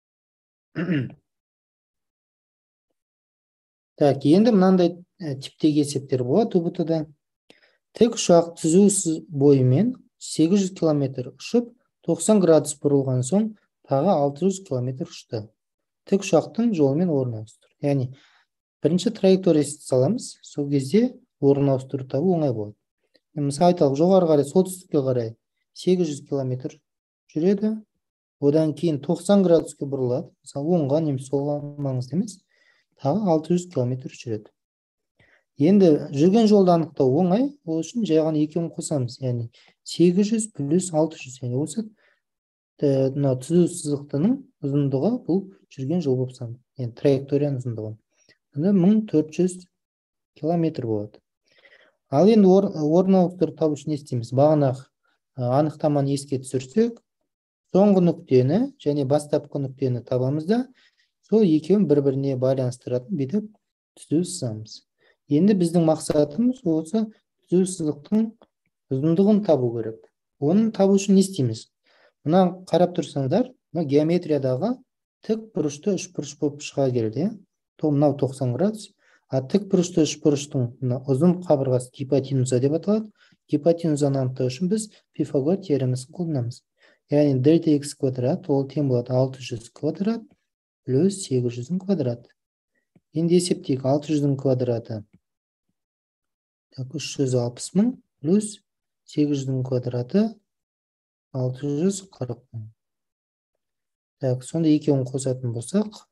Так, енді мынандай типтегі есептер болады у бэ тэ-да. Тік ұшақ түзу бойымен сегіз жүз километр ұшып, тоқсан градус бұрылған соң, тағы алты жүз километр ұшты. Тік ұшақтың жолымен орын ауыстыру. Яғни, бірінші траекториясын саламыз, сол кезде орын ауыстыру табу оңай болады. Мысалы айталық, жоғары қарай, солтүстікке қарай сегіз жүз километр жүреді. Одан кейін тоқсан градуске бұрылады. Мысалы, оңға немесе солға маңызды емес. Тағы алты жүз километр жүреді. Енді жүрген жолды анықтау оңай, ол үшін жай ғана екеуін қосамыз. Яғни сегіз жүз плюс алты жүз. Яғни осы түзу сызықтың ұзындығы бұл жүрген жол болып саналады. Яғни траекторияның ұзындығы. мың төрт жүз километр болады. Ал енді орын ауыстыру табу үшін не істейміз? Бағана анықтаманы еске түсірсек, соңғы нүктені және бастапқы нүктені табамыз да, сол екеуін бір-біріне байланыстыратын бүйтіп түзу сызамыз. Енді біздің мақсатымыз осы түзу сызықтың ұзындығын табу керек. Оны табу үшін не істейміз? Мына қарап тұрсаңыздар, мына геометриядағы тік бұрышты үш бұрыш болып шыға келді. Мынау тоқсан градус. А тік бұрышты үш бұрыштың ұзын қабырғасы гипотенуза деп аталады. Гипотенузаны анықтау үшін біз Пифагор теоремасын қолданамыз. Яғни дельта х квадрат ол тең болады алты жүз квадрат плюс сегіз жүздің квадраты. Енді есептейік, алты жүздің квадраты үш жүз алпыс мың плюс сегіз жүздің квадраты алты жүз қырық мың. Так, сонда екеуін қосатын болсақ,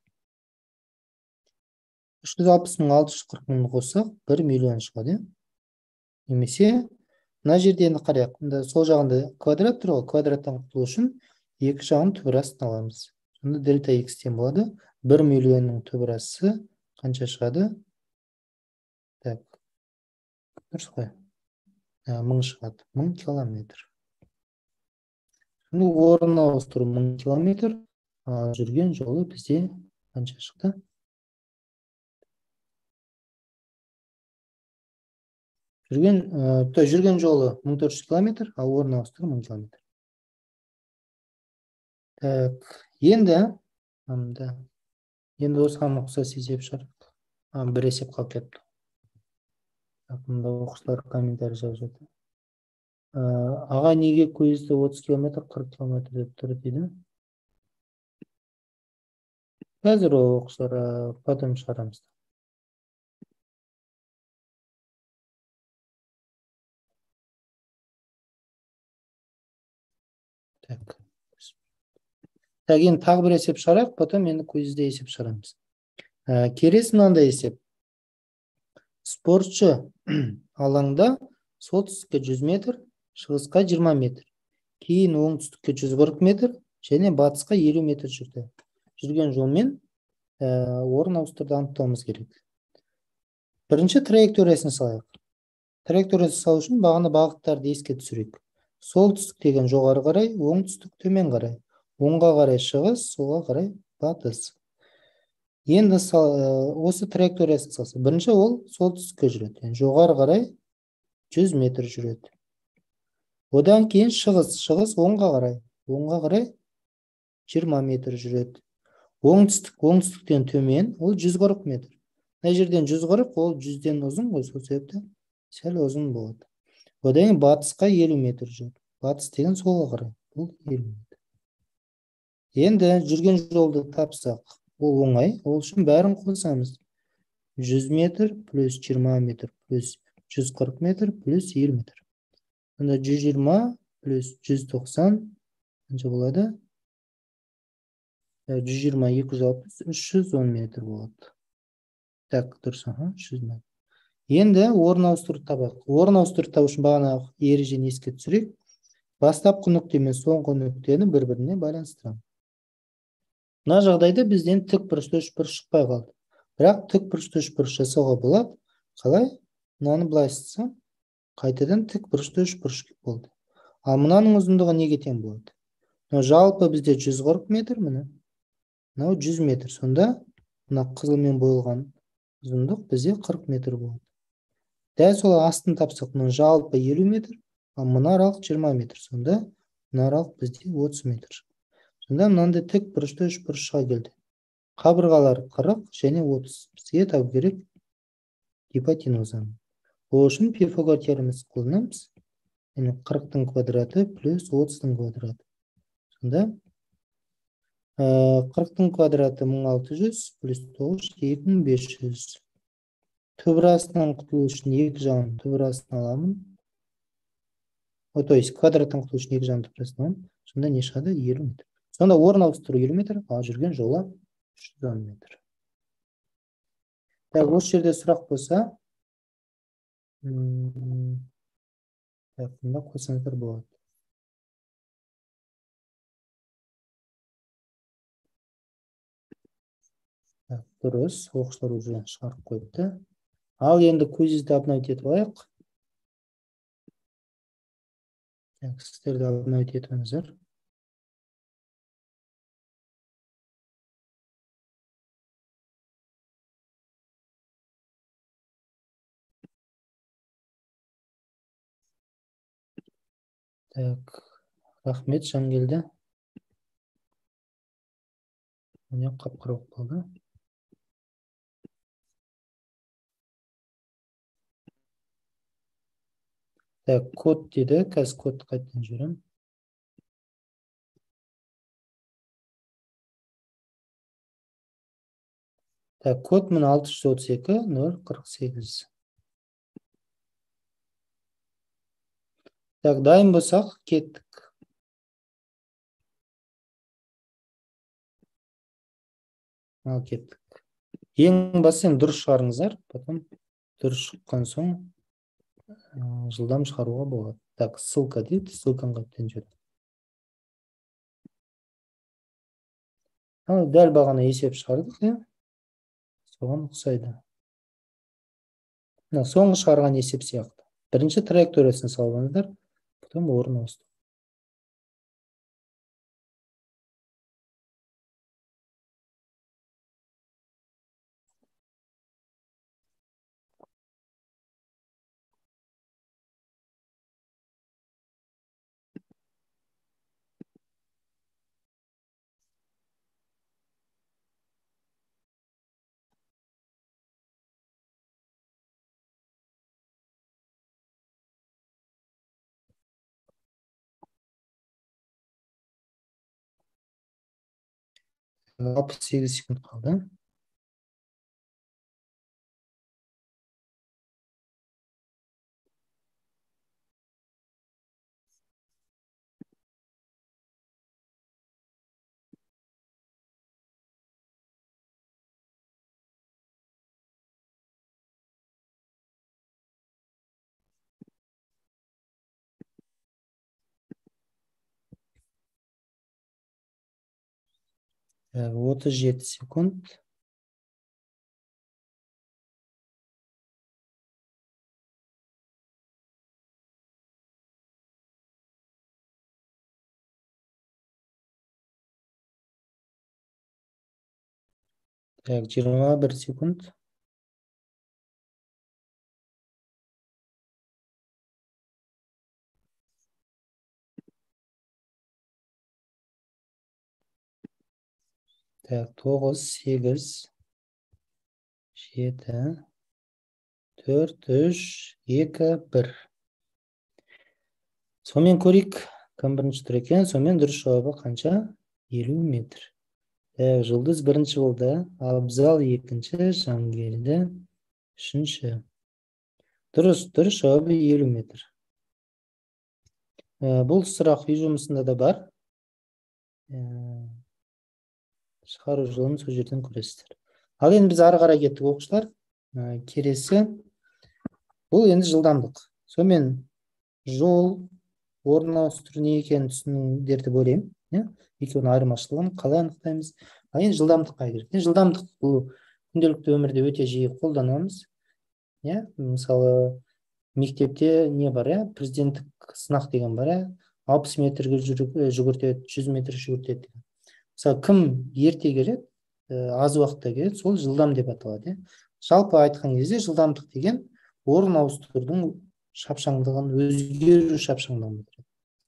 үш жүз алпыс мың алты жүз қырық мың қоссақ, бір миллион шығады. Немесе, мына жерде енді қарайық. Сол жағында квадрат тұр ғой, квадраттан құтылу үшін екі жағын түбірасын аламыз. Сонда дельта х тең болады. бір миллионның түбірасы қанша шығады? Так, дұрыс қой. мың шығады. мың километр. Орын ауыстыру мың километр. Жүрген жолы бізде қанша шықты? Жүрген, ә, жүрген жолы мың төрт жүз километр, ал орын ауыстыру мың километр. Так, енді, мында, енді осыған ұқсас есеп шығарайық. А, бір есеп қалып кетті. Так, мында оқушылар комментарий жазып жатыр. Ә, аға неге көзді отыз километр, қырық километр деп тұр дейді. Қазір оқушылар, ә, потом шығарамыз. Так. Так, енді тағы бір есеп шығарайық, потом енді көзде есеп шығарамыз. Ә, келесі мынандай есеп. Спортшы алаңда солтүстікке жүз метр, шығысқа жиырма метр, кейін оңтүстікке жүз қырық метр, және батысқа елу метр жүрді. Жүрген жолмен ә, орын ауыстыруды анықтауымыз керек. Бірінші траекториясын салайық. Траекториясын салу үшін бағаны бағыттарды еске түсірейік. Солтүстік деген жоғары қарай, оңтүстік төмен қарай, оңға қарай шығыс, солға қарай батыс. Енді осы траекториясын салса, бірінші ол солтүстікке жүреді. Yani жоғары қарай жүз метр жүреді. Одан кейін шығыс, шығыс оңға қарай, оңға қарай жиырма метр жүреді. Оңтүстік, оңтүстіктен төмен, ол жүз қырық метр. Мына жерден жүз қырық, ол жүзден ұзын ғой, сол себепті сәл ұзын болады. Одан кейін батысқа елу метр жүреді. Батыс деген солға қарай, бұл елу метр. Енді жүрген жолды тапсақ, ол оңай, ол үшін бәрін қосамыз. жүз метр плюс жиырма метр плюс жүз қырық метр плюс елу метр. Онда жүз жиырма плюс жүз тоқсан қанша болады? жүз жиырма, екі жүз алпыс, үш жүз он метр болады. Так, дұрыс, аха, үш жүз метр. Енді орын ауыстыруды табайық. Орын ауыстыруды табу үшін бағана ережені еске түсірейік. Бастапқы нүкте мен соңғы нүктені бір-біріне байланыстырамыз. Мына жағдайда бізден тік бұрышты үшбұрыш шықпай қалды. Бірақ тік бұрышты үшбұрыш жасауға болады. Қалай? Мынаны былай істесем, қайтадан тік бұрышты үшбұрыш болды. Ал мынаның ұзындығы неге тең болады? Жалпы бізде жүз қырық метр, міне. Мынау жүз метр. Сонда мына қызылмен боялған ұзындық бізде қырық метр болады. Дәл сол астын тапсақ, мына жалпы елу метр, ал мына аралық жиырма метр. Сонда мына аралық бізде отыз метр. Сонда мынандай тік бұрышты үшбұрышқа келді. Қабырғалар қырық және отыз. Бізге табу керек гипотенузаны. Ол үшін Пифагор теоремасын қолданамыз. Яғни қырықтың квадраты плюс отыздың квадраты. Сонда қырықтың квадраты мың алты жүз плюс тоғыз жүз, екі мың бес жүз. Түбірастынан құтылу үшін екі жағын түбірасын аламын. О, то есть квадраттан құтылу үшін екі жағын түбірасын аламын. Сонда не шығады? елу метр. Сонда орын ауыстыру елу метр, ал жүрген жолы үш жүз он метр. Так, осы жерде сұрақ болса, мында қойсаңыздар болады. Так, дұрыс, оқушылар уже шығарып қойыпты. Ал енді көзізді обновить етіп алайық. Так, сіздерді обновить етіңіздер. Так, рахмет, Жангелді. Міне қап-қырық болды. Так, код деді, қазір кодты қайтадан жіберем. Так, код міне алты жүз отыз екі нөл қырық сегіз. Так, дайын болсақ, кеттік. Ал кеттік. Ең басын дұрыс шығарыңыздар, потом дұрыс шыққан соң жылдам шығаруға болады. Так, ссылка дейді, ссылканы қайтадан жіберем. Дәл бағана есеп шығардық, иә? Соған ұқсайды. Соңғы шығарған есеп сияқты. Бірінші траекториясын салғаныздар, потом орын ауыстыру. алпыс сегіз секунд қалды. отыз жеті секунд. Так, жиырма бір секунд. Так, тоғыз, сегіз, жеті, төрт, үш, екі, бір. Сонымен көрейік, кім бірінші тұр екен. Сонымен дұрыс жауабы қанша? елу метр. Так, Жұлдыз бірінші болды, Абзал екінші, Жангелді үшінші. Дұрыс, дұрыс жауабы елу метр. Бұл сұрақ үй жұмысында да бар. Шығару жолын сол жерден көресіздер. Ал енді біз ары қарай кеттік оқушылар. Келесі бұл енді жылдамдық. Сонымен жол орын ауыстыру не екенін түсіндіңдер деп ойлаймын. Екеуінің айырмашылығын қалай анықтаймыз? Ал енді жылдамдыққа келейік. Жылдамдық бұл күнделікті өмірде өте жиі қолданамыз. Мысалы, мектепте не бар, президенттік сынақ деген бар, алпыс метрге жүгіртеді, жүз метр жүгіртеді. Мысалы, кім ерте келеді, аз уақытта келеді, сол жылдам деп аталады. Жалпы айтқан кезде жылдамдық деген орын ауыстырудың шапшаңдығын, өзгеру шапшаңдығын білдіреді.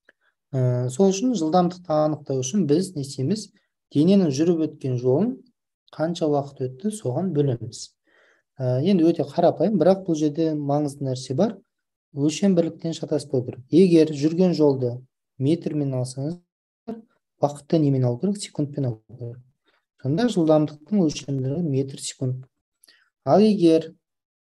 Сол үшін жылдамдықты анықтау үшін біз не істейміз? Дененің жүріп өткен жолын қанша уақыт өтті, соған бөлеміз. Енді өте қарапайым, бірақ бұл жерде маңызды нәрсе бар. Өлшем бірліктен шатаспау керек. Егер жүрген жолды метрмен алсаңыз, уақытты немен алу керек? Секундпен алу керек. Сонда жылдамдықтың өлшемдері метр секунд. Ал егер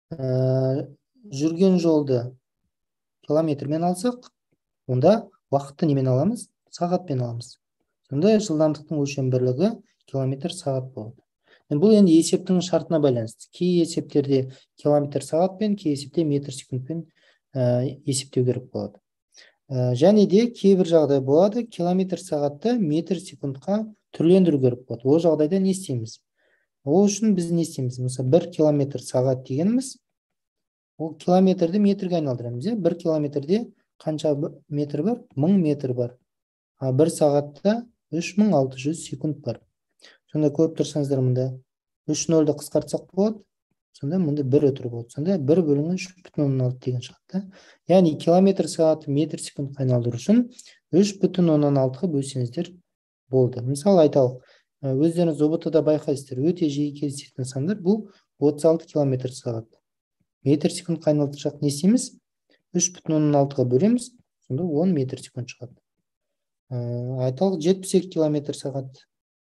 жүрген жолды километрмен алсақ, онда уақытты немен аламыз? Сағатпен аламыз. Сонда жылдамдықтың өлшем бірлігі километр сағат болады. Бұл енді есептің шартына байланысты. Кей есептерде километр сағатпен, кей есепте метр секундпен есептеу керек болады. Және де кейбір жағдай болады, километр сағатты метр секундқа түрлендіру керек болады. Ол жағдайда не істейміз? Ол үшін біз не істейміз? Мысалы, бір километр сағат дегеніміз, ол километрді метрге айналдырамыз. бір километрде қанша метр бар? мың метр бар. А бір сағатта үш мың алты жүз секунд бар. Сонда көріп тұрсаңыздар, мұнда үш нөлді қысқартсақ болады. Сонда мұнда бір өтір болады. Сонда бір бөлінген үш бүтін оннан алты деген шығады. Яғни километр сағат метр секундқа айналдыру үшін үш бүтін оннан алтыға бөлсеңіздер болды. Мысалы айталық, өздеріңіз о бэ тэ-да байқайсыздар, өте жиі кездесетін сандар бұл отыз алты километр сағат. Метр секундқа айналдырсақ не істейміз? үш бүтін оннан алтыға бөлеміз, сонда он метр секунд шығады. Айталық, жетпіс екі километр сағат.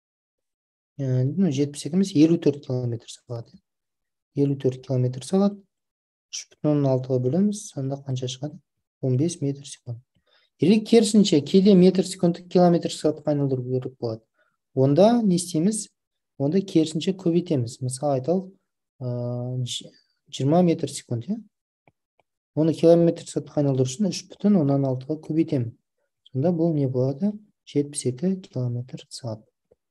жетпіс екі емес, елу төрт километр сағат. елу төрт километр сағат. үш бүтін оннан алтыға бөлеміз, сонда қанша шығады? он бес метр секунд. Или керісінше, кейде метр секундты километр сағатқа айналдыру керек болады. Онда не істейміз? Онда керісінше көбейтеміз. Мысалы айталық, жиырма метр секунд. Оны километр сағатқа айналдыру үшін үш бүтін оннан алтыға көбейтеміз. Сонда бұл не болады? жетпіс екі километр сағат.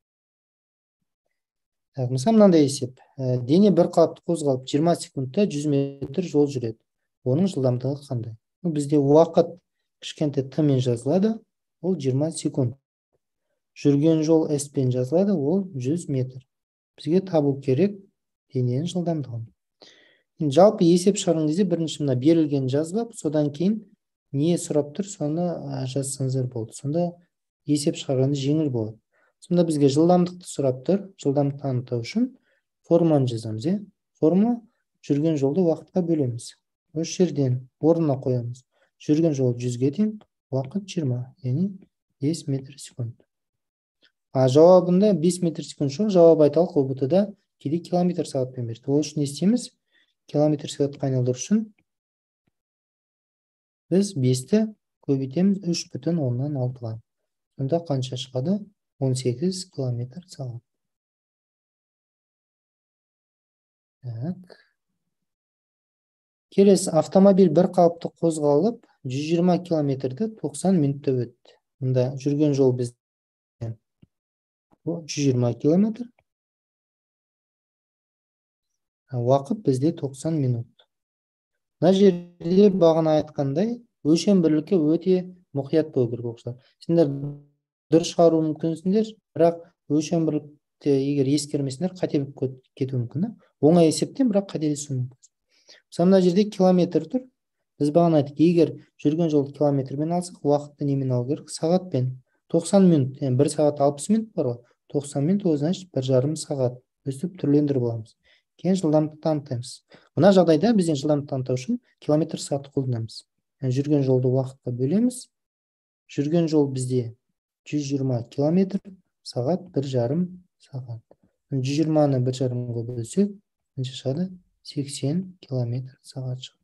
Мысалы, мынандай есеп. Дене бір қалыпты қозғалып жиырма секундта жүз метр жол жүреді. Оның жылдамдығы қандай? Бізде уақыт кішкентай т-мен жазылады, ол жиырма секунд. Жүрген жол с-пен жазылады, ол жүз метр. Бізге табу керек дененің жылдамдығын. Жалпы есеп шығарған кезде бірінші мына берілген жазып, содан кейін не сұрап тұр, соны жазсаңыздар болды. Сонда есеп шығарғанда жеңіл болады. Сонда бізге жылдамдықты сұрап тұр, жылдамдықты анықтау үшін формуланы жазамыз. Формула жүрген жолды уақытқа бөлеміз. Осы жерден орнына қоямыз. Жүрген жол жүзге тең, уақыт жиырма, яғни бес метр секунд. А жауабында бес метр секунд жоқ, жауап айталық о б т-да кейде километр сағатпен берді. Ол үшін не істейміз? Километр сағатқа айналдыру үшін біз бесті көбейтеміз үш бүтін оннан алтыға. Сонда қанша шығады? он сегіз километр сағат. Так. Келесі, автомобиль бір қалыпты қозғалып, жүз жиырма километрді тоқсан минутта өтті. Мұнда жүрген жол біз жүз жиырма километр. Уақыт бізде тоқсан минут. Мына жерде бағана айтқандай, өлшем бірлікке өте мұқият болу керек оқушылар. Сендер дұрыс шығару мүмкінсіңдер, бірақ өлшем бірлікті егер ескермесіңдер, қате болып кетуі мүмкін. Оңай есептен, бірақ қателесуі мүмкін. Мысалы мына жерде километр тұр. Біз бағана айттық, егер жүрген жолды километрмен алсақ, уақытты немен алу керек? Сағатпен. тоқсан минут, яғни бір сағат алпыс минут бар ғой. тоқсан минут ол значит бір жарым сағат. Өстіп түрлендіріп аламыз. Кейін жылдамдықты анықтаймыз. Мына жағдайда бізден жылдамдықты анықтау үшін километр сағатты қолданамыз. Яғни жүрген жолды уақытқа бөлеміз. Жүрген жол бізде жүз жиырма километр сағат бір жарым сағат. жүз жиырманы бір жарымға бөлсек, қанша шығады? сексен километр сағат шығады.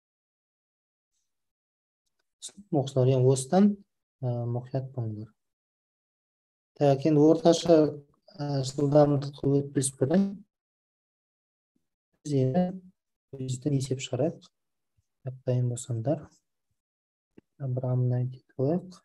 Оқушылар, ең осыдан мұқият болыңдар. Так, енді орташа жылдамдықты өтпес бірін біз енді біздің есеп шығарайық. Дайын болсаңдар. Абрамны айтып қояйық.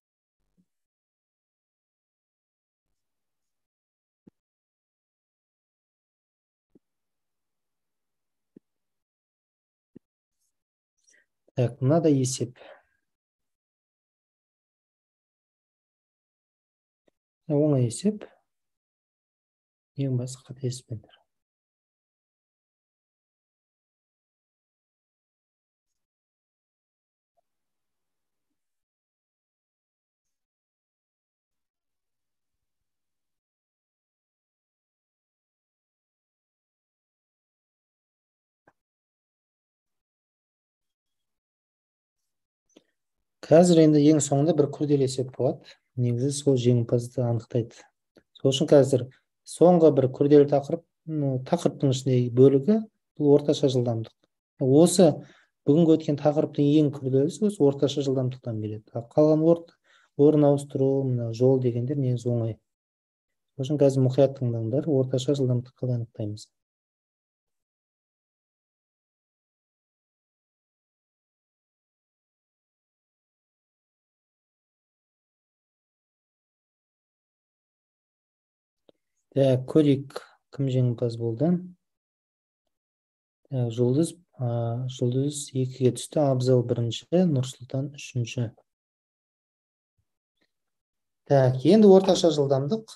Так, мынада есеп. Оңай есеп. Ең басқа қателеспеңдер. Қазір енді ең соңында бір күрделі есеп болады. Негізі сол жеңімпазды анықтайды. Сол үшін қазір соңғы бір күрделі тақырып, тақырыптың ішіндегі бөлігі бұл орташа жылдамдық. Осы бүгінгі өткен тақырыптың ең күрделісі осы орташа жылдамдықтан келеді. Қалған орын ауыстыру, жол дегендер негізі оңай. Сол үшін қазір мұқият тыңдаңдар, орташа жылдамдыққа анықтаймыз. Так, көрейік, кім жеңімпаз болды? Так, Жұлдыз, Жұлдыз екіге түсті, Абзал бірінші, Нұрсұлтан үшінші. Так, енді орташа жылдамдық.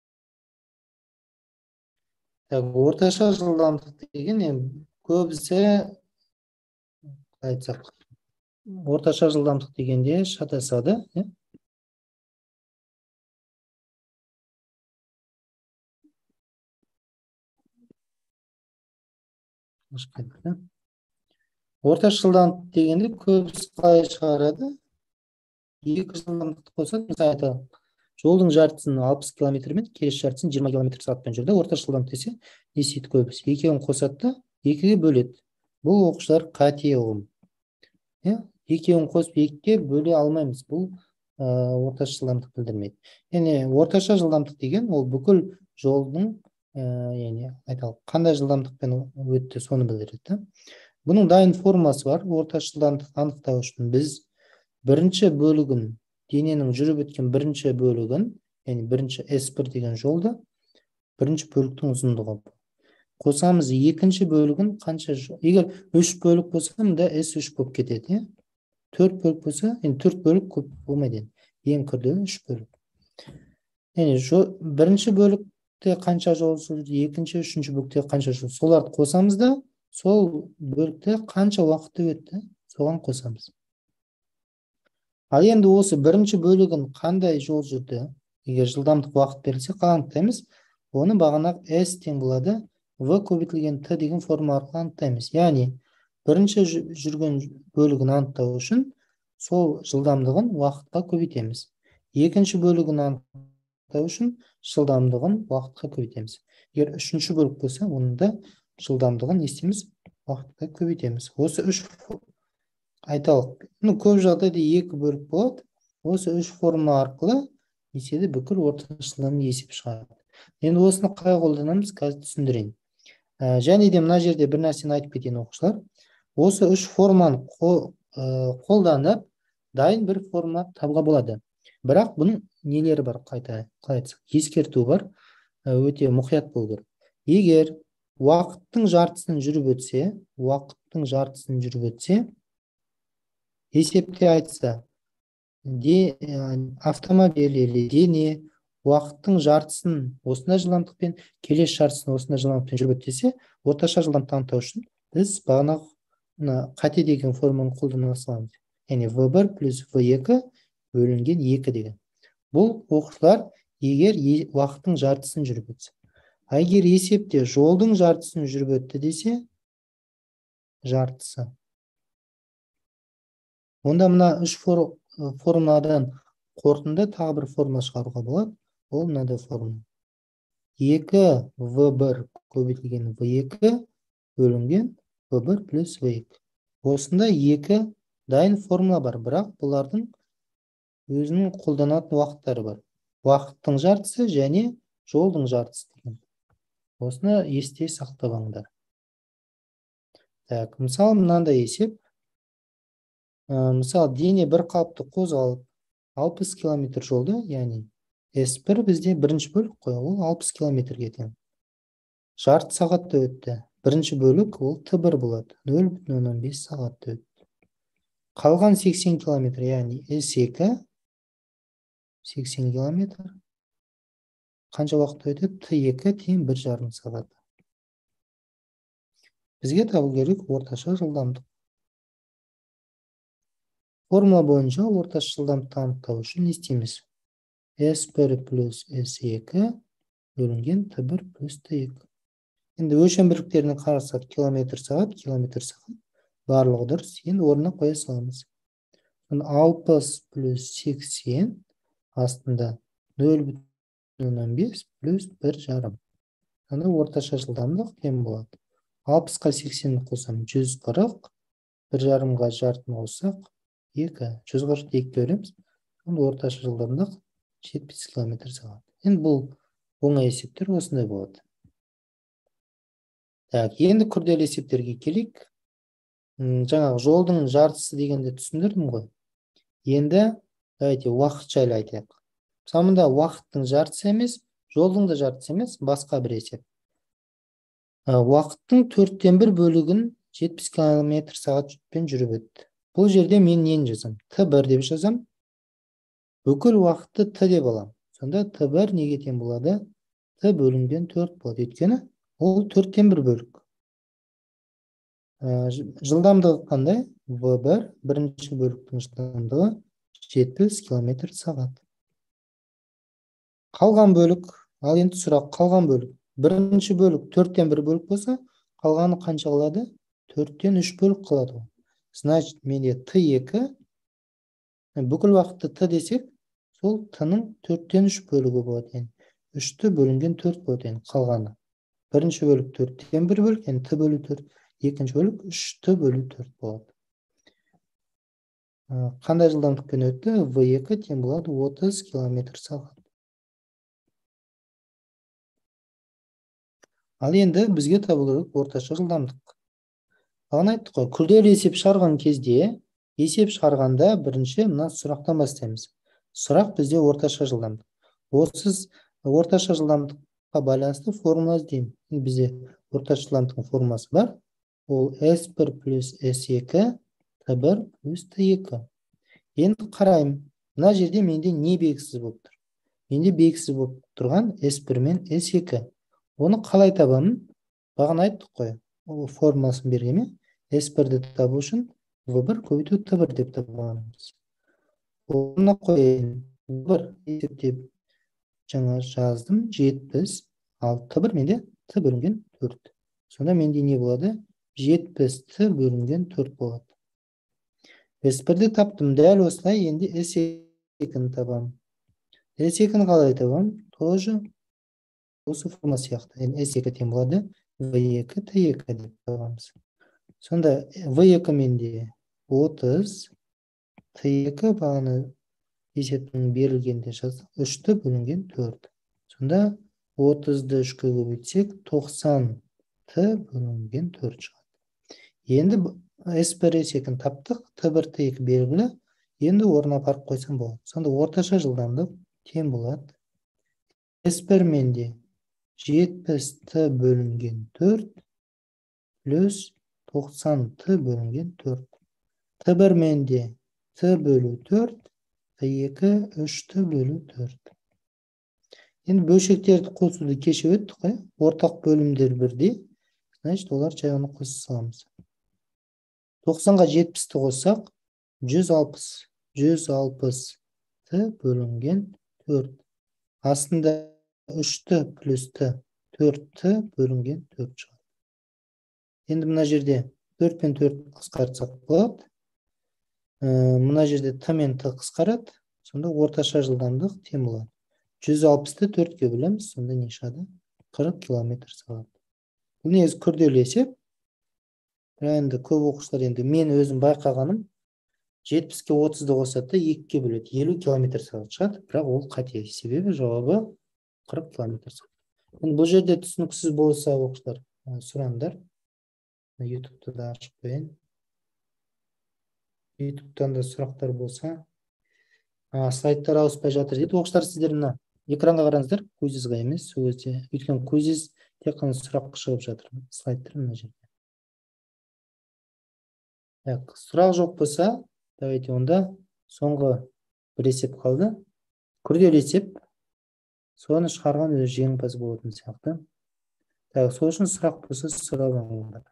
Так, орташа жылдамдық деген көбісі айтсақ, орташа жылдамдық дегенде шатасады. Орташа жылдамдық дегенде көбісі қалай шығарады? Екі жылдамдықты қосады, мысалы айталық. Жолдың жартысын алпыс километрмен, келесі жартысын жиырма километр сағатпен жүрді. Орташа жылдамдық десе, не істейді көбісі? Екеуін қосады да, екіге бөледі. Бұл оқушылар қате ұғым. Екеуін қосып екіге бөле алмаймыз. Бұл орташа жылдамдық білдірмейді. Яғни орташа жылдамдық деген ол бүкіл жолдың, яғни айталық, қандай жылдамдықпен өтті, соны білдіреді. Бұның дайын формасы бар. Орташа жылдамдықты анықтау үшін біз бірінші бөлігін, дененің жүріп өткен бірінші бөлігін, яғни бірінші эс бір деген жолды, бірінші бөліктің ұзындығы. Қосамыз екінші бөлігін қанша, егер үш бөлік болса, мұнда эс үш болып кетеді. төрт бөлік болса, енді төрт бөлік көп болмайды. Ең күрделі үш бөлік. Яғни бірінші бөлікте қанша жол жүрді, екінші, үшінші бөлікте қанша жол. Соларды қосамыз да, сол бөлікте қанша уақытты өтті, соған қосамыз. Ал енді осы бірінші бөлігін қандай жол жүрді, егер жылдамдық уақыт берілсе, қалай анықтаймыз? Оны бағана S тең болады, V көбейтілген T деген форма арқылы анықтаймыз. Яғни, бірінші жүрген бөлігін анықтау үшін сол жылдамдығын уақытқа көбейтеміз. Екінші бөлігін анықтау үшін жылдамдығын уақытқа көбейтеміз. Егер үшінші бөлік болса, оның да жылдамдығын не істейміз? Уақытқа көбейтеміз. Осы үш айталық. Ну, көп жағдайда екі бөлік болады. Осы үш форма арқылы еседі бүкіл орташа жылдамдықты есеп шығарады. Енді осыны қалай қолданамыз, қазір түсіндірейін. Ә, және де мына жерде бір нәрсені айтып кетейін оқушылар. Осы үш форманы қолданып дайын бір форма табуға болады. Бірақ бұның нелері бар, қайта айтсақ, ескерту бар, өте мұқият болу керек. Егер уақыттың жартысын жүріп өтсе, уақыттың жартысын жүріп өтсе, есепте айтса, де, автомобиль или дене уақыттың жартысын осындай жылдамдықпен, келесі жартысын осындай жылдамдықпен жүріп өтсе, орташа жылдамдықты анықтау үшін біз бағанағы қате деген форманы қолдана саламыз. Яғни вэ бір плюс вэ екі бөлінген екі деген. Бұл оқушылар егер уақыттың жартысын жүріп өтсе. А егер есепте жолдың жартысын жүріп өтті десе, жартысы. Онда мына үш формуладан қорытынды тағы бір форма шығаруға болады. Ол мынандай формула. екі вэ бір көбейтілген вэ екі бөлінген вэ бір плюс вэ екі. Осында екі дайын формула бар, бірақ бұлардың өзінің қолданатын уақыттары бар. Уақыттың жартысы және жолдың жартысы деген. Осыны есте сақтап алыңдар. Так, мысалы мынандай есеп. Мысалы, дене бір қалыпты қозғалып алпыс километр жолды, яғни эс бір бізде бірінші бөлік қой, ол алпыс километрге тең. Жарты сағатта өтті. Бірінші бөлік ол тэ бір болады. нөл бүтін оннан бес сағатта өтті. Қалған сексен километр, яғни эс екі сексен километр. Қанша уақытта өтеді? тэ екі тең бір жарым сағат. Бізге табу керек орташа жылдамдық. Формула бойынша орташа жылдамдықты анықтау үшін не істейміз? эс бір плюс эс екі бөлінген тэ бір плюс тэ екі. Енді өлшем бірліктеріне қарасақ, километр сағат, километр сағат барлығы дұрыс. Енді орнына қоя саламыз. алпыс плюс сексен астында нөл бүтін оннан бес плюс бір жарым. Ана орташа жылдамдық тең болады. алпысқа сексенді қосам жүз қырық, бір жарымға жартыны қоссақ екі, жүз қырықты екіге бөлеміз. Онда орташа жылдамдық жетпіс километр сағат. Енді бұл оңай есептер осындай болады. Так, енді күрделі есептерге келейік. Жаңағы жолдың жартысы дегенде түсіндірдім ғой. Енді давайте уақыт жайлы айтайық. Самында уақыттың жартысы емес, жолдың да жартысы емес, басқа бір есеп. Уақыттың төрттен бір бөлігін жетпіс километр сағатпен жүріп өтті. Бұл жерде мен нені жазам? тэ бір деп жазам. Бүкіл уақытты тэ деп алам. Сонда тэ бір неге тең болады? тэ бөлінген төрт болады. Өйткені ол төрттен бір бөлік. Жылдамдығы қандай? вэ бір бірінші бөліктің жылдамдығы жетпіс километр сағат. Қалған бөлік, ал енді сұрақ, қалған бөлік. Бірінші бөлік төрттен бір бөлік болса, қалғаны қанша қалады? төрттен үш бөлік қалады. Значит, менде тэ екі, бүкіл уақытты тэ десек, сол тэнің төрттен үш бөлігі болады. үшті бөлінген төрт болады қалғаны. Бірінші бөлік төрттен бір бөлік, яғни тэ бөлі төрт. Екінші бөлік үшті бөлі төрт болады. Қандай жылдамдықпен өтті? вэ екі тең болады отыз километр сағат. Ал енді бізге табу керек орташа жылдамдық. Бағана айттық қой, күрделі есеп шығарған кезде, есеп шығарғанда бірінші мына сұрақтан бастаймыз. Сұрақ бізде орташа жылдамдық. Осы орташа жылдамдыққа байланысты формула іздеймін. Бізде орташа жылдамдықтың формуласы бар. Ол эс бір плюс эс екі, тэ бір плюс тэ екі. Енді қарайым. Мына жерде менде не белгісіз болып тұр? Менде белгісіз болып тұрған эс бір мен эс екі. Оны қалай табамын? Бағана айттық қой. Ол формуласын бергенмен эс бірді табу үшін вэ бір көбейту тэ бір деп табамыз. Оны қойын. вэ бір есептеп жаңа жаздым. жетпіс. Ал тэ бір менде тэ бөлінген төрт. Сонда менде не болады? жетпіс тэ бөлінген төрт болады. эс бірді таптым. Дәл осылай енді эс екіні табамын. с екіні қалай табамын? Тоже осы форма сияқты. Енді с екі тең болады в екі т екі деп табамыз. Сонда в екі менде отыз, т екі бағаны есептің берілгенде жаздық. үшті бөлінген төрт. Сонда отызды үшке көбейтсек, тоқсан т бөлінген төрт шығады. Енді с бір с екіні таптық, т бір т екі белгілі. Енді орнына апарып қойсам болады. Сонда орташа жылдамдық тең болады. с бір менде жетпіс т бөлінген төрт плюс тоқсан т бөлінген төрт. т бір менде т бөлу төрт, т екі үш т бөлу төрт. Енді бөлшектерді қосуды кешіп өттік қой. Ортақ бөлімдер бірдей. Значит, олар жай оны қоса саламыз. тоқсанға жетпісті қоссақ, жүз алпыс. жүз алпыс т бөлінген төрт. Астында үш т плюс т, төрт т бөлінген төрт шығады. Енді мына жерде төрт пен төрт қысқартсақ болады. Мына жерде т мен т қысқарады. Сонда орташа жылдамдық тең болады. жүз алпысты төртке бөлеміз, сонда не шығады? қырық километр сағат. Бұл негізі күрделі есеп. Енді көп оқушылар, енді мен өзім байқағаным, жетпіске отызды қосады да екіге бөледі. елу километр сағат шығады, бірақ ол қате. Себебі жауабы қырық километр сағат. Енді бұл жерде түсініксіз болса оқушылар, сұраңдар. ютубты да ашып қояйын. ютубтан да сұрақтар болса. Слайдтар ауыспай жатыр дейді. Оқушылар, сіздер мына экранға қараңыздар, көзізға емес, сол кезде. Өйткені көзіз тек қана сұрақ шығып жатыр. Слайдтар мына жерде. Так, сұрақ жоқ болса, давайте онда соңғы бір есеп қалды. Күрделі есеп. Соны шығарған өзі жеңімпаз болатын сияқты. Так, сол үшін сұрақ болса сұрап.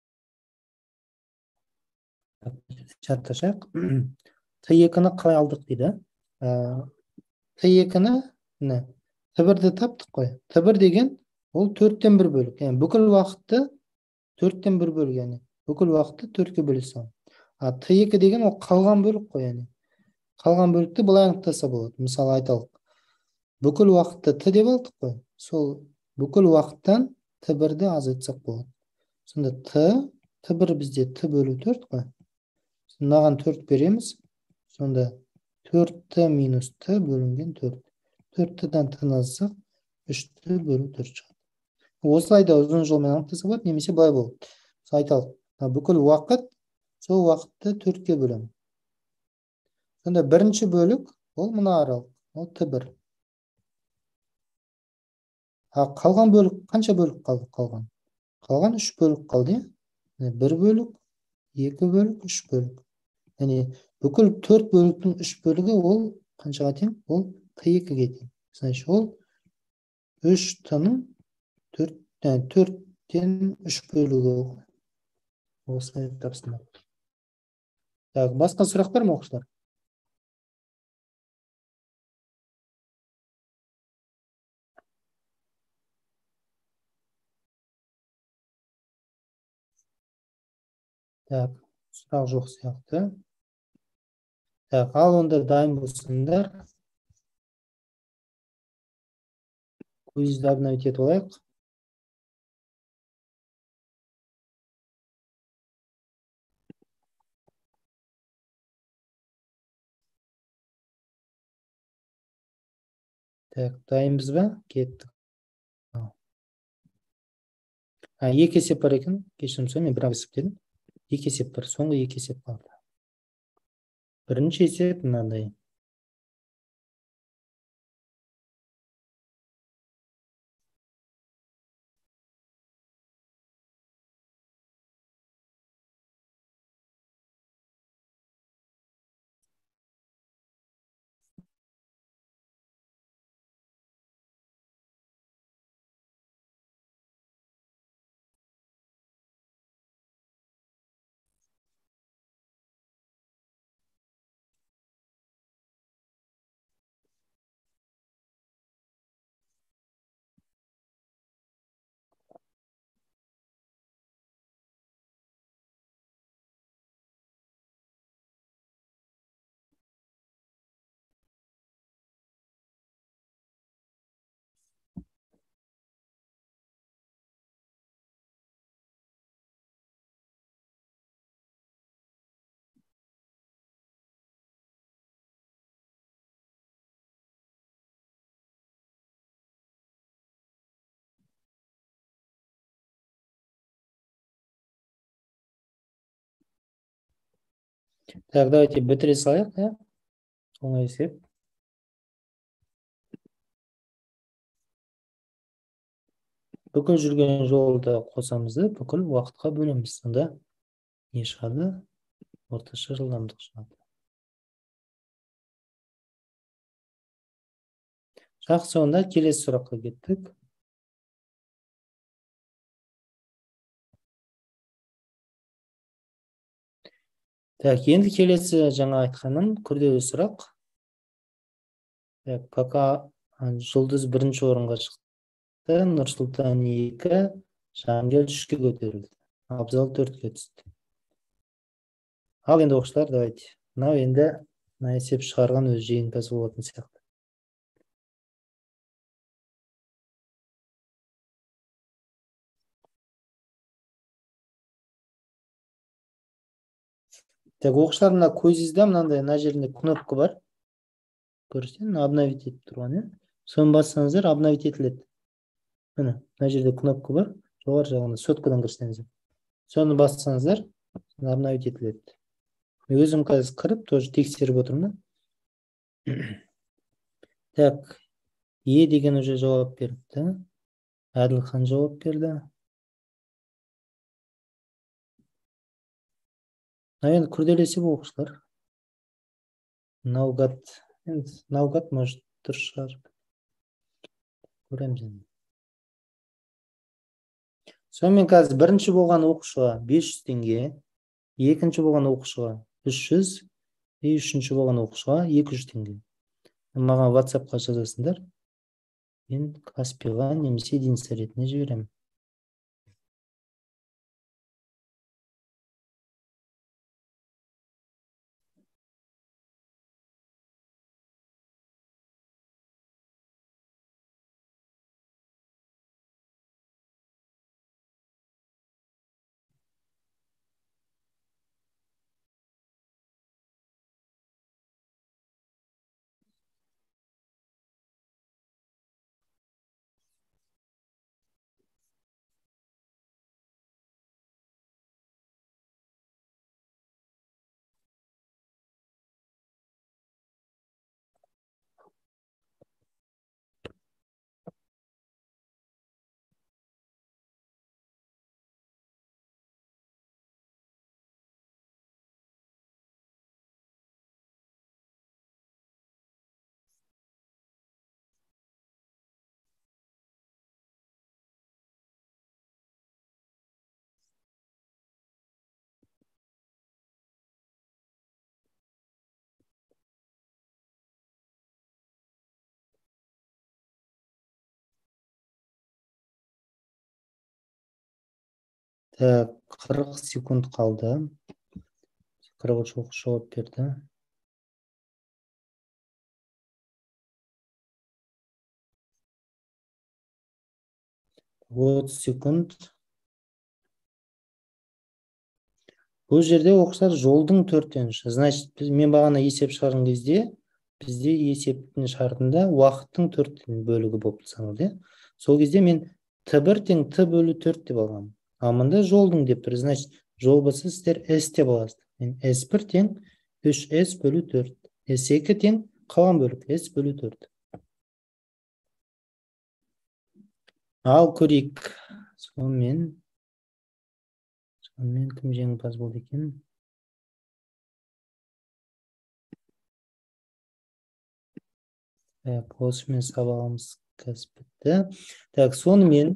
Жатташайық. т екіні қалай алдық дейді. т екіні т бірді таптық қой. т бір деген ол төрттен бір бөлік. Yani бүкіл уақытты төрттен бір бөлік. Yani бүкіл уақытты төртке бөле салам. А т екі деген ол қалған бөлік қой. Yani қалған бөлікті былай анықтаса болады. Мысалы айталық. Бүкіл уақытты т деп алдық қой. Сол бүкіл уақыттан т бірді азайтсақ болады. Сонда т, т бір бізде т бөлу төрт қой. Мынаған төрт береміз. Сонда төрт т минус т бөлінген төрт. төрт т-дан т-ны азсақ, үш т бөлу төрт шығады. Осылайда ұзын жолмен анықтаса болады, немесе былай болады. Айталық. Бүкіл уақыт, сол уақытты төртке бөлемін. Сонда бірінші бөлік, ол мына аралық, ол т бір. Қалған бөлік, қанша бөлік қалды қалған? Қалған үш бөлік қалды. бір бөлік, екі бөлік, үш бөлік. Yani бүкіл төрт бөліктің үш бөлігі ол қаншаға тең? Ол т екіге тең. Значит, ол үш т-ның төрттен үш бөлігі. Осылай тапсырма. Так, басқа сұрақ бар ма оқушылар? Так, сұрақ жоқ сияқты. Так, ал онда дайын болсыңдар. Көзді обновить етіп алайық. Так, дайынбыз ба? Кеттік. Екі есеп бар екен. Кешірім сұраймын, мен бір-ақ есептедім. Екі есеп бар. Соңғы екі есеп қалды. Бірінші есеп мынандай. Так, давайте бітіре салайық, иә? Оңай есеп. Бүкіл жүрген жолды қосамыз да, бүкіл уақытқа бөлеміз. Сонда не шығады? Орташа жылдамдық шығады. Жақсы, онда келесі сұраққа кеттік. Так, енді келесі жаңа айтқаным күрделі сұрақ. Так, пока жұлдыз бірінші орынға шықты, Нұрсұлтан екі, Жангел үшке көтерілді. Абзал төртке түсті. Ал енді оқушылар, давайте. Мынау енді мына есеп шығарған өз жеңімпаз болатын сияқты. Так, оқушылар, мына көзіңізде мынандай мына жерінде кнопка бар. Көрсетейін, обновить етіп тұрған, иә? Соны бассаңыздар, обновить етіледі. Міне, мына жерде кнопка бар. Жоғары жағында соткадан кірсеңіздер. Соны бассаңыздар, обновить етіледі. Өзім қазір кіріп, тоже тексеріп отырмын. Так, Е деген уже жауап беріпті. Әділхан жауап берді. Наверное, күрделесі бұл оқушылар. Наугад. Наугад, может, дұрыс шығар. Көреміз енді. Сонымен қазір бірінші болған оқушыға бес жүз теңге, екінші болған оқушыға үш жүз, и үшінші болған оқушыға екі жүз теңге. Маған WhatsApp-қа жазасыңдар. Мен Каспиға немесе Денис ретіне жіберемін. Так, қырық секунд қалды. қырық үш оқушы жауап берді. отыз секунд. Бұл жерде оқушылар жолдың төрттен үші. Значит, мен бағана есеп шығарған кезде, бізде есептің шартында уақыттың төрттен бөлігі болып саналды. Сол кезде мен Т бір тең Т бөлі төрт деп алғам. А мында жолдың деп тұр. Значит, жол болса сіздер С деп аласыздар. Мен С бір тең үш С бөлі төрт. С екі тең қалған бөлік С бөлі төрт. Ал көрейік. Сонымен Сонымен кім жеңімпаз болды екен? Так, осымен сабағымыз қазір бітті. Так, сонымен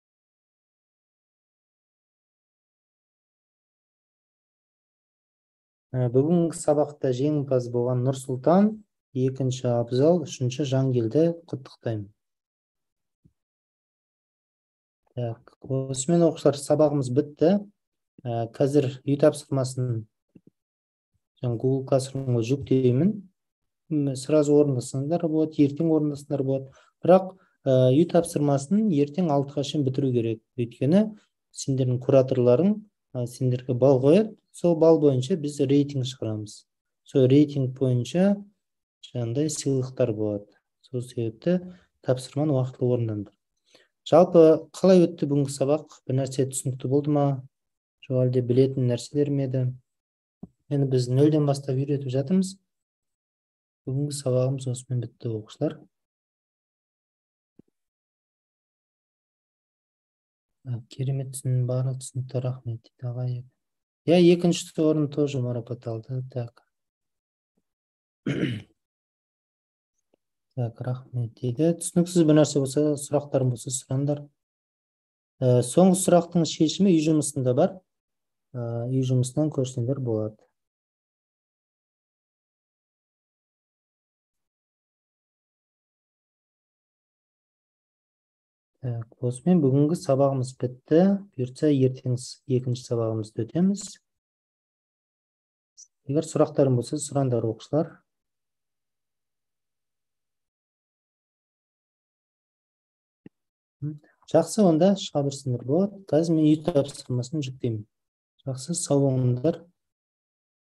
бүгінгі сабақта жеңімпаз болған Нұрсұлтан, екінші Абзал, үшінші Жангелді құттықтаймын. Так, осымен оқушылар сабағымыз бітті. Қазір үй тапсырмасын Google Classroom-ға жүктеймін. Сразу орындасаңдар болады, ертең орындасаңдар болады. Бірақ үй тапсырмасын ертең алтыға шейін бітіру керек. Өйткені сендердің кураторларың сендерге балл қояды. Сол балл бойынша біз рейтинг шығарамыз. Сол рейтинг бойынша жаңағыдай сыйлықтар болады. Сол себепті тапсырманы уақытылы орындаңдар. Жалпы қалай өтті бүгінгі сабақ? Bir нәрсе түсінікті болды ма? Жоқ әлде білетін нәрселер ме еді? Енді біз нөлден бастап үйретіп жатырмыз. Бүгінгі сабағымыз осымен бітті оқушылар. Керемет түсін, барлық түсінікті рахмет дейді ағай. Я екінші орын тоже марапат алды. Так. Так, рахмет дейді. Түсініксіз бір нәрсе болса, сұрақтарым болса сұраңдар. Соңғы сұрақтың шешімі үй жұмысында бар. Үй жұмысынан көрсеңдер болады. Так, осымен бүгінгі сабағымыз бітті. Бұйыртса ертең екінші сабағымызды өтеміз. Егер сұрақтарым болса, сұраңдар оқушылар. Жақсы, онда шыға берсіңдер болады. Қазір мен үй тапсырмасын жүктеймін. Жақсы, сау болыңдар.